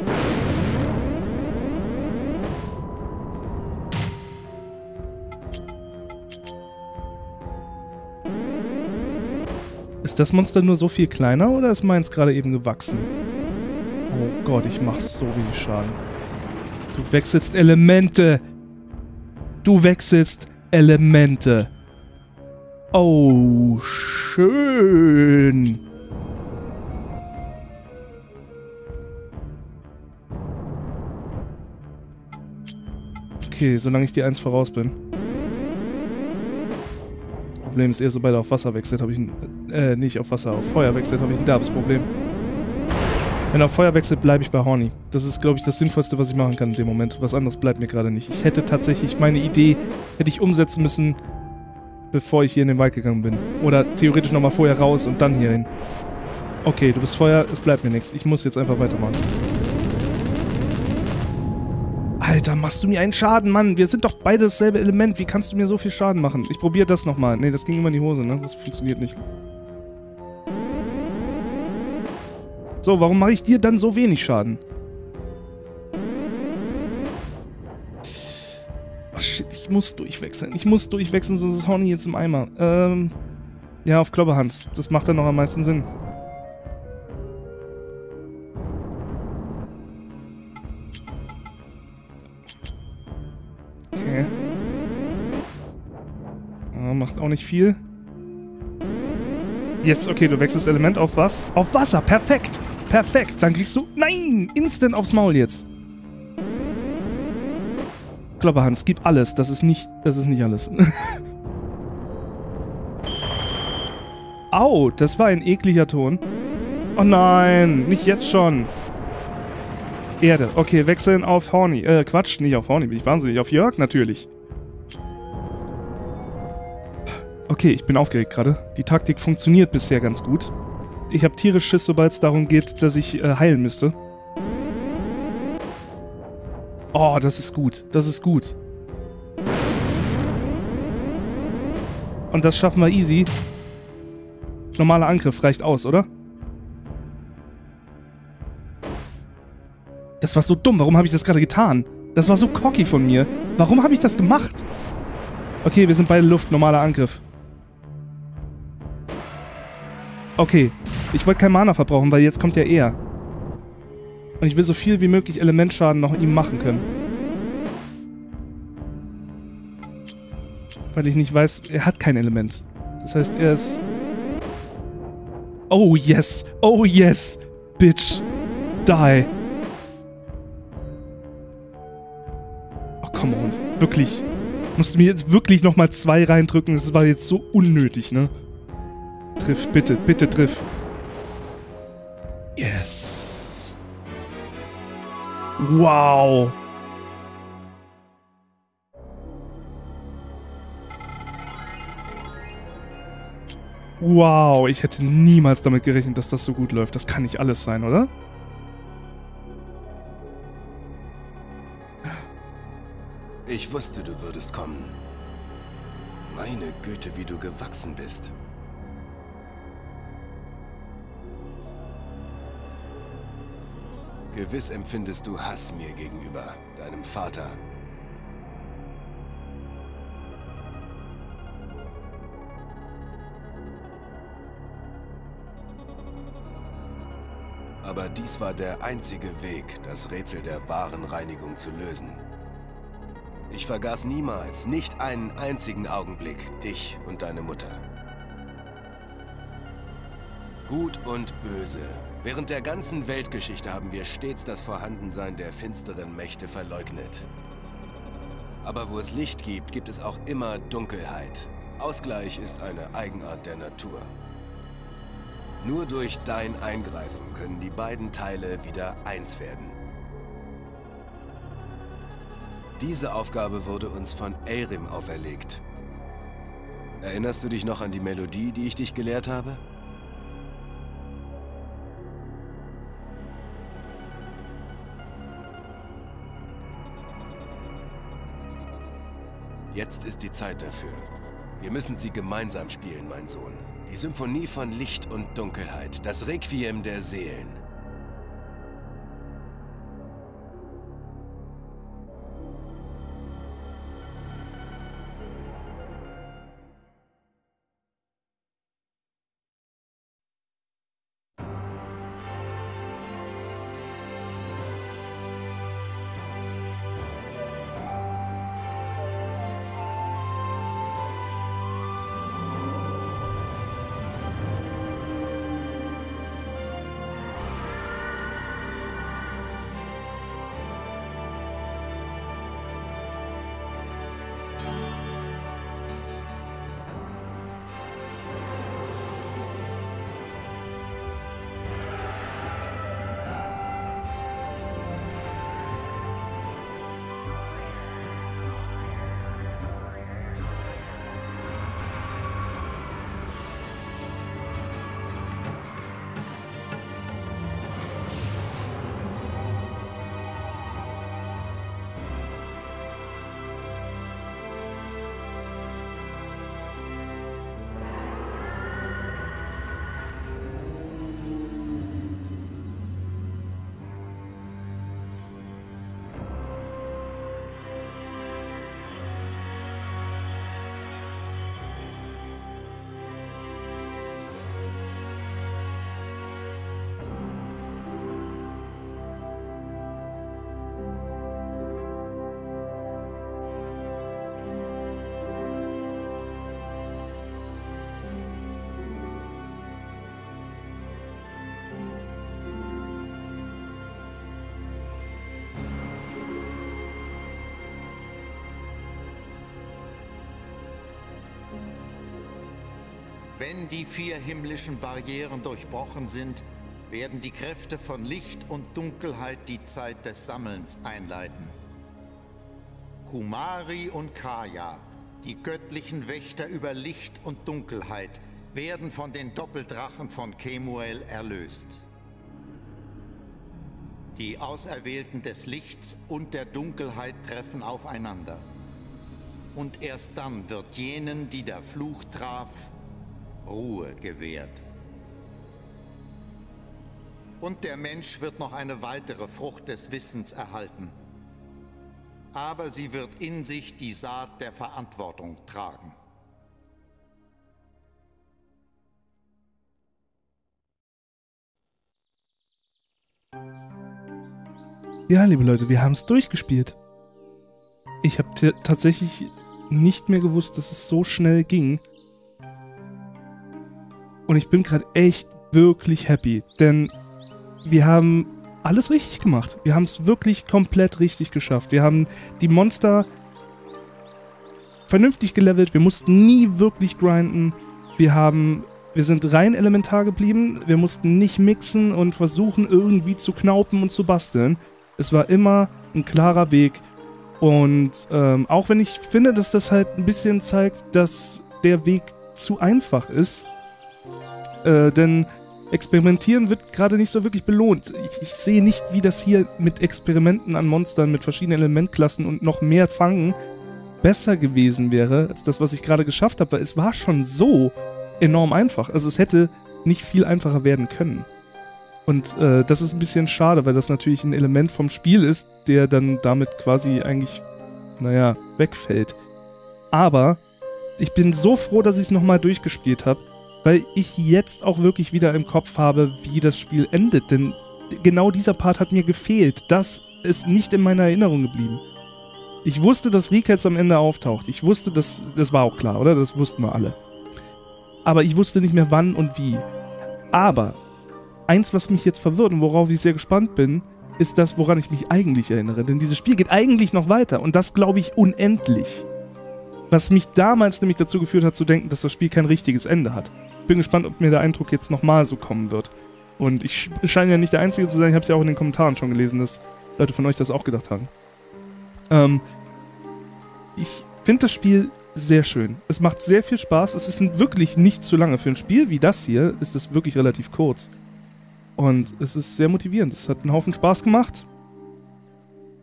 A: Ist das Monster nur so viel kleiner oder ist meins gerade eben gewachsen? Oh Gott, ich mach so wenig Schaden. Du wechselst Elemente. Du wechselst Elemente. Oh, schön. Okay, solange ich die eins voraus bin. Problem ist eher, sobald er auf Wasser wechselt, habe ich ein... Äh, nicht auf Wasser, auf Feuer wechselt, habe ich ein derbes Problem. Wenn er auf Feuer wechselt, bleibe ich bei Horny. Das ist, glaube ich, das Sinnvollste, was ich machen kann in dem Moment. Was anderes bleibt mir gerade nicht. Ich hätte tatsächlich meine Idee, hätte ich umsetzen müssen, bevor ich hier in den Wald gegangen bin. Oder theoretisch nochmal vorher raus und dann hier hin. Okay, du bist Feuer, es bleibt mir nichts. Ich muss jetzt einfach weitermachen. Alter, machst du mir einen Schaden, Mann? Wir sind doch beide dasselbe Element. Wie kannst du mir so viel Schaden machen? Ich probiere das nochmal. Nee, das ging immer in die Hose, ne? Das funktioniert nicht. So, warum mache ich dir dann so wenig Schaden? Oh shit, ich muss durchwechseln. Ich muss durchwechseln, sonst ist Horny jetzt im Eimer. Ähm, ja, auf Klopperhans. Das macht dann noch am meisten Sinn. Okay. Ja, macht auch nicht viel. Yes, okay, du wechselst Element auf was? Auf Wasser, perfekt! Perfekt, dann kriegst du... Nein! Instant aufs Maul jetzt. Klopperhans, gib alles. Das ist nicht... Das ist nicht alles. Au, das war ein ekliger Ton. Oh nein, nicht jetzt schon. Erde, okay, wechseln auf Horny. Äh, Quatsch, nicht auf Horny, bin ich wahnsinnig. Auf Jörg natürlich. Okay, ich bin aufgeregt gerade. Die Taktik funktioniert bisher ganz gut. Ich habe tierisch Schiss, sobald es darum geht, dass ich äh, heilen müsste. Oh, das ist gut. Das ist gut. Und das schaffen wir easy. Normaler Angriff reicht aus, oder? Das war so dumm. Warum habe ich das gerade getan? Das war so cocky von mir. Warum habe ich das gemacht? Okay, wir sind beide Luft. Normaler Angriff. Okay, ich wollte kein Mana verbrauchen, weil jetzt kommt ja er. Und ich will so viel wie möglich Elementschaden noch ihm machen können. Weil ich nicht weiß, er hat kein Element. Das heißt, er ist... Oh yes, oh yes, bitch, die. Oh, come on, wirklich. Musst du mir jetzt wirklich nochmal zwei reindrücken, das war jetzt so unnötig, ne? Triff, bitte, bitte triff. Yes. Wow. Wow, ich hätte niemals damit gerechnet, dass das so gut läuft. Das kann nicht alles sein, oder?
E: Ich wusste, du würdest kommen. Meine Güte, wie du gewachsen bist. Gewiss empfindest du Hass mir gegenüber, deinem Vater. Aber dies war der einzige Weg, das Rätsel der wahren Reinigung zu lösen. Ich vergaß niemals, nicht einen einzigen Augenblick, dich und deine Mutter. Gut und böse. Während der ganzen Weltgeschichte haben wir stets das Vorhandensein der finsteren Mächte verleugnet. Aber wo es Licht gibt, gibt es auch immer Dunkelheit. Ausgleich ist eine Eigenart der Natur. Nur durch dein Eingreifen können die beiden Teile wieder eins werden. Diese Aufgabe wurde uns von Eirim auferlegt. Erinnerst du dich noch an die Melodie, die ich dich gelehrt habe? Jetzt ist die Zeit dafür. Wir müssen sie gemeinsam spielen, mein Sohn. Die Symphonie von Licht und Dunkelheit, das Requiem der Seelen.
F: Wenn die vier himmlischen Barrieren durchbrochen sind, werden die Kräfte von Licht und Dunkelheit die Zeit des Sammelns einleiten. Kumari und Kaya, die göttlichen Wächter über Licht und Dunkelheit, werden von den Doppeldrachen von Kemuel erlöst. Die Auserwählten des Lichts und der Dunkelheit treffen aufeinander. Und erst dann wird jenen, die der Fluch traf, Ruhe gewährt. Und der Mensch wird noch eine weitere Frucht des Wissens erhalten. Aber sie wird in sich die Saat der Verantwortung tragen.
A: Ja, liebe Leute, wir haben es durchgespielt. Ich habe tatsächlich nicht mehr gewusst, dass es so schnell ging. Und ich bin gerade echt wirklich happy, denn wir haben alles richtig gemacht. Wir haben es wirklich komplett richtig geschafft. Wir haben die Monster vernünftig gelevelt. Wir mussten nie wirklich grinden. Wir haben, wir sind rein elementar geblieben. Wir mussten nicht mixen und versuchen irgendwie zu knaupen und zu basteln. Es war immer ein klarer Weg. Und ähm, auch wenn ich finde, dass das halt ein bisschen zeigt, dass der Weg zu einfach ist, Äh, denn Experimentieren wird gerade nicht so wirklich belohnt. Ich, ich sehe nicht, wie das hier mit Experimenten an Monstern, mit verschiedenen Elementklassen und noch mehr Fangen besser gewesen wäre, als das, was ich gerade geschafft habe. Es war schon so enorm einfach. Also es hätte nicht viel einfacher werden können. Und äh, das ist ein bisschen schade, weil das natürlich ein Element vom Spiel ist, der dann damit quasi eigentlich, naja, wegfällt. Aber ich bin so froh, dass ich es nochmal durchgespielt habe, weil ich jetzt auch wirklich wieder im Kopf habe, wie das Spiel endet. Denn genau dieser Part hat mir gefehlt. Das ist nicht in meiner Erinnerung geblieben. Ich wusste, dass Rieketz am Ende auftaucht. Ich wusste, dass das war auch klar, oder? Das wussten wir alle. Aber ich wusste nicht mehr wann und wie. Aber eins, was mich jetzt verwirrt und worauf ich sehr gespannt bin, ist das, woran ich mich eigentlich erinnere. Denn dieses Spiel geht eigentlich noch weiter. Und das glaube ich unendlich. Was mich damals nämlich dazu geführt hat, zu denken, dass das Spiel kein richtiges Ende hat. Ich bin gespannt, ob mir der Eindruck jetzt nochmal so kommen wird. Und ich scheine ja nicht der Einzige zu sein, ich habe es ja auch in den Kommentaren schon gelesen, dass Leute von euch das auch gedacht haben. Ähm, ich finde das Spiel sehr schön. Es macht sehr viel Spaß. Es ist wirklich nicht zu lange. Für ein Spiel wie das hier ist es wirklich relativ kurz. Und es ist sehr motivierend. Es hat einen Haufen Spaß gemacht.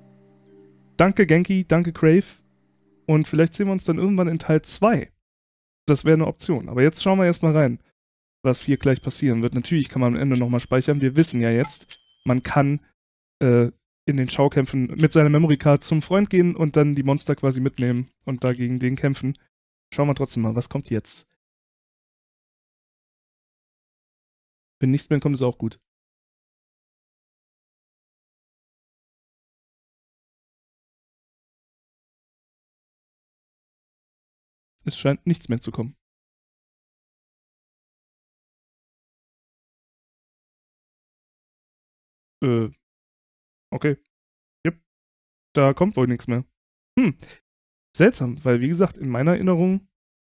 A: Danke Genki, danke Crave. Und vielleicht sehen wir uns dann irgendwann in Teil zwei. Das wäre eine Option. Aber jetzt schauen wir erstmal rein, was hier gleich passieren wird. Natürlich kann man am Ende nochmal speichern. Wir wissen ja jetzt, man kann äh, in den Schaukämpfen mit seiner Memory Card zum Freund gehen und dann die Monster quasi mitnehmen und da gegen den kämpfen. Schauen wir trotzdem mal, was kommt jetzt. Wenn nichts mehr kommt, ist auch gut. Es scheint nichts mehr zu kommen. Äh, okay. Yep. Da kommt wohl nichts mehr. Hm. Seltsam, weil wie gesagt, in meiner Erinnerung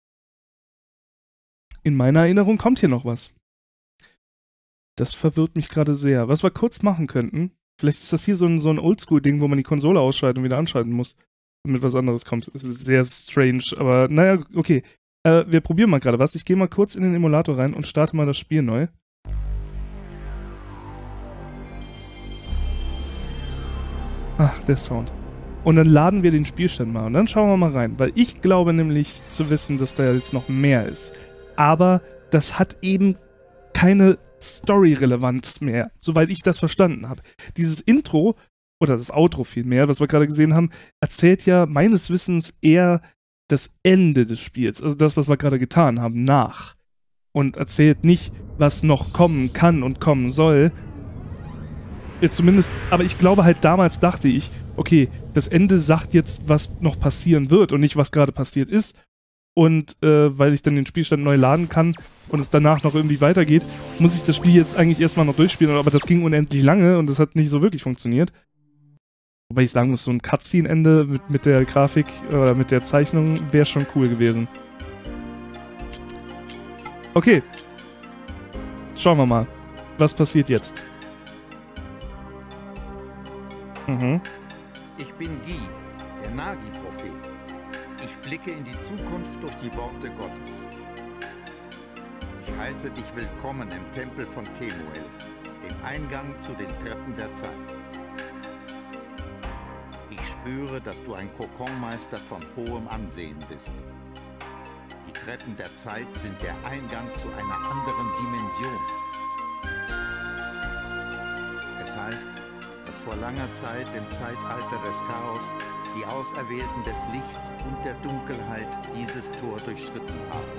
A: in meiner Erinnerung kommt hier noch was. Das verwirrt mich gerade sehr. Was wir kurz machen könnten, vielleicht ist das hier so ein, so ein Oldschool-Ding, wo man die Konsole ausschalten und wieder anschalten muss, damit was anderes kommt. Das ist sehr strange, aber naja, okay. Äh, wir probieren mal gerade was. Ich gehe mal kurz in den Emulator rein und starte mal das Spiel neu. Ach, der Sound. Und dann laden wir den Spielstand mal und dann schauen wir mal rein, weil ich glaube nämlich zu wissen, dass da jetzt noch mehr ist. Aber das hat eben keine Story-Relevanz mehr, soweit ich das verstanden habe. Dieses Intro, oder das Outro vielmehr, was wir gerade gesehen haben, erzählt ja meines Wissens eher das Ende des Spiels, also das, was wir gerade getan haben, nach. Und erzählt nicht, was noch kommen kann und kommen soll. Jetzt zumindest, aber ich glaube halt damals dachte ich, okay, das Ende sagt jetzt, was noch passieren wird und nicht, was gerade passiert ist. Und äh, weil ich dann den Spielstand neu laden kann und es danach noch irgendwie weitergeht, muss ich das Spiel jetzt eigentlich erstmal noch durchspielen. Aber das ging unendlich lange und das hat nicht so wirklich funktioniert. Wobei ich sagen muss, so ein Cutscene-Ende mit, mit der Grafik oder mit der Zeichnung wäre schon cool gewesen. Okay. Schauen wir mal. Was passiert jetzt? Mhm.
F: Ich bin Gi, der Nagi-Prophet. Ich blicke in die Zukunft durch die Worte Gottes. Ich heiße dich willkommen im Tempel von Kemuel, dem Eingang zu den Treppen der Zeit. Ich spüre, dass du ein Kokonmeister von hohem Ansehen bist. Die Treppen der Zeit sind der Eingang zu einer anderen Dimension. Es heißt, dass vor langer Zeit im Zeitalter des Chaos die Auserwählten des Lichts und der Dunkelheit dieses Tor durchschritten haben.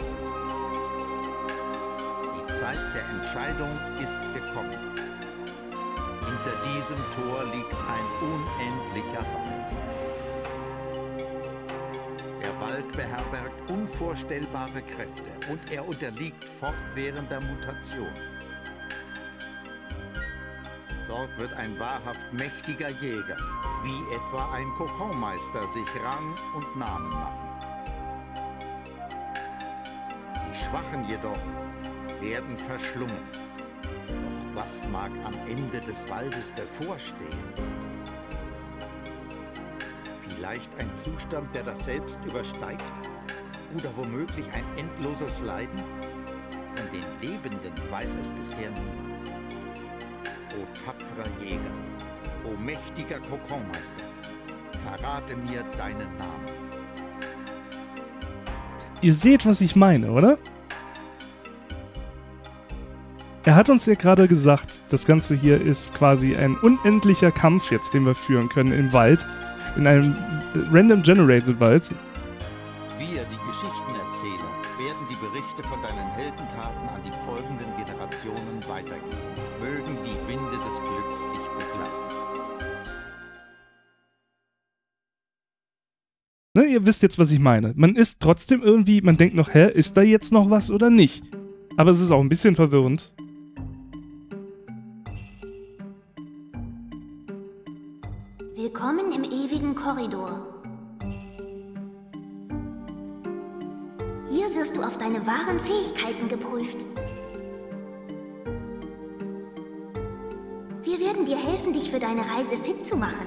F: Die Zeit der Entscheidung ist gekommen. Hinter diesem Tor liegt ein unendlicher Wald. Der Wald beherbergt unvorstellbare Kräfte und er unterliegt fortwährender Mutation. Dort wird ein wahrhaft mächtiger Jäger, wie etwa ein Kokonmeister, sich Rang und Namen machen. Die Schwachen jedoch werden verschlungen. Doch was mag am Ende des Waldes bevorstehen? Vielleicht ein Zustand, der das Selbst übersteigt? Oder womöglich ein endloses Leiden? Von den Lebenden weiß es bisher niemand. O tapferer Jäger, o mächtiger Kokonmeister, verrate mir deinen Namen.
A: Ihr seht, was ich meine, oder? Er hat uns ja gerade gesagt, das Ganze hier ist quasi ein unendlicher Kampf jetzt, den wir führen können im Wald, in einem random generated Wald.
F: Wir, die Geschichtenerzähler, werden die Berichte von deinen Heldentaten an die folgenden Generationen weitergeben. Mögen die Winde des Glücks dich begleiten.
A: Ne, ihr wisst jetzt, was ich meine. Man ist trotzdem irgendwie, man denkt noch, hä, ist da jetzt noch was oder nicht? Aber es ist auch ein bisschen verwirrend.
C: Willkommen im ewigen Korridor. Hier wirst du auf deine wahren Fähigkeiten geprüft. Wir werden dir helfen, dich für deine Reise fit zu machen.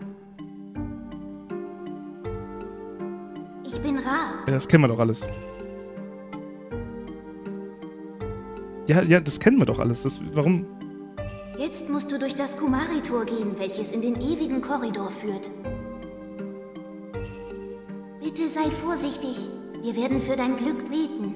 C: Ich bin Ra.
A: Ja, das kennen wir doch alles. Ja, ja, das kennen wir doch alles. Das, warum?
C: Jetzt musst du durch das Kumari-Tor gehen, welches in den ewigen Korridor führt. Bitte sei vorsichtig. Wir werden für dein Glück beten.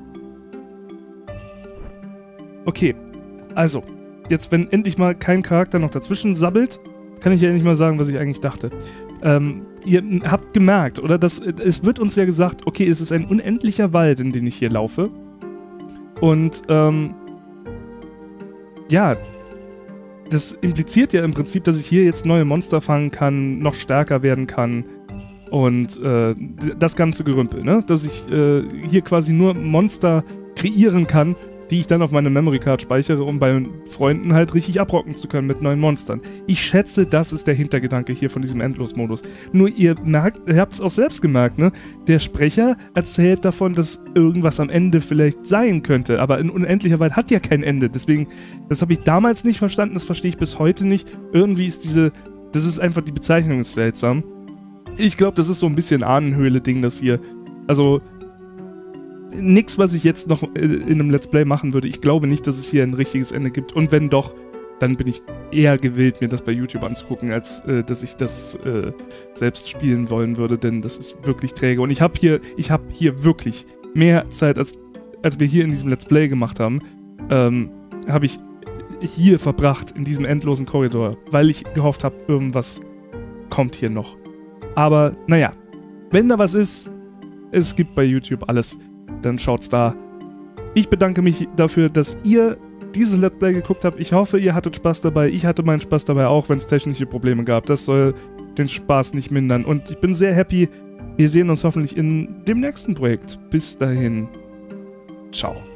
A: Okay, also, jetzt wenn endlich mal kein Charakter noch dazwischen sabbelt, kann ich ja endlich mal sagen, was ich eigentlich dachte. Ähm, ihr habt gemerkt, oder? Das, es wird uns ja gesagt, okay, es ist ein unendlicher Wald, in den ich hier laufe. Und, ähm, ja, das impliziert ja im Prinzip, dass ich hier jetzt neue Monster fangen kann, noch stärker werden kann und äh, das ganze Gerümpel, ne? Dass ich äh, hier quasi nur Monster kreieren kann, die ich dann auf meine Memory Card speichere, um bei Freunden halt richtig abrocken zu können mit neuen Monstern. Ich schätze, das ist der Hintergedanke hier von diesem Endlosmodus. Nur ihr merkt, ihr habt es auch selbst gemerkt, ne? Der Sprecher erzählt davon, dass irgendwas am Ende vielleicht sein könnte, aber in unendlicher Welt hat ja kein Ende. Deswegen, das habe ich damals nicht verstanden, das verstehe ich bis heute nicht. Irgendwie ist diese, das ist einfach, die Bezeichnung ist seltsam. Ich glaube, das ist so ein bisschen Ahnenhöhle-Ding, das hier. Also, nix, was ich jetzt noch in einem Let's Play machen würde. Ich glaube nicht, dass es hier ein richtiges Ende gibt. Und wenn doch, dann bin ich eher gewillt, mir das bei YouTube anzugucken, als äh, dass ich das äh, selbst spielen wollen würde, denn das ist wirklich träge. Und ich habe hier, ich habe hier wirklich mehr Zeit, als, als wir hier in diesem Let's Play gemacht haben, ähm, habe ich hier verbracht, in diesem endlosen Korridor, weil ich gehofft habe, irgendwas kommt hier noch. Aber, naja, wenn da was ist, es gibt bei YouTube alles, dann schaut's da. Ich bedanke mich dafür, dass ihr dieses Let's Play geguckt habt. Ich hoffe, ihr hattet Spaß dabei. Ich hatte meinen Spaß dabei, auch wenn es technische Probleme gab. Das soll den Spaß nicht mindern. Und ich bin sehr happy. Wir sehen uns hoffentlich in dem nächsten Projekt. Bis dahin. Ciao.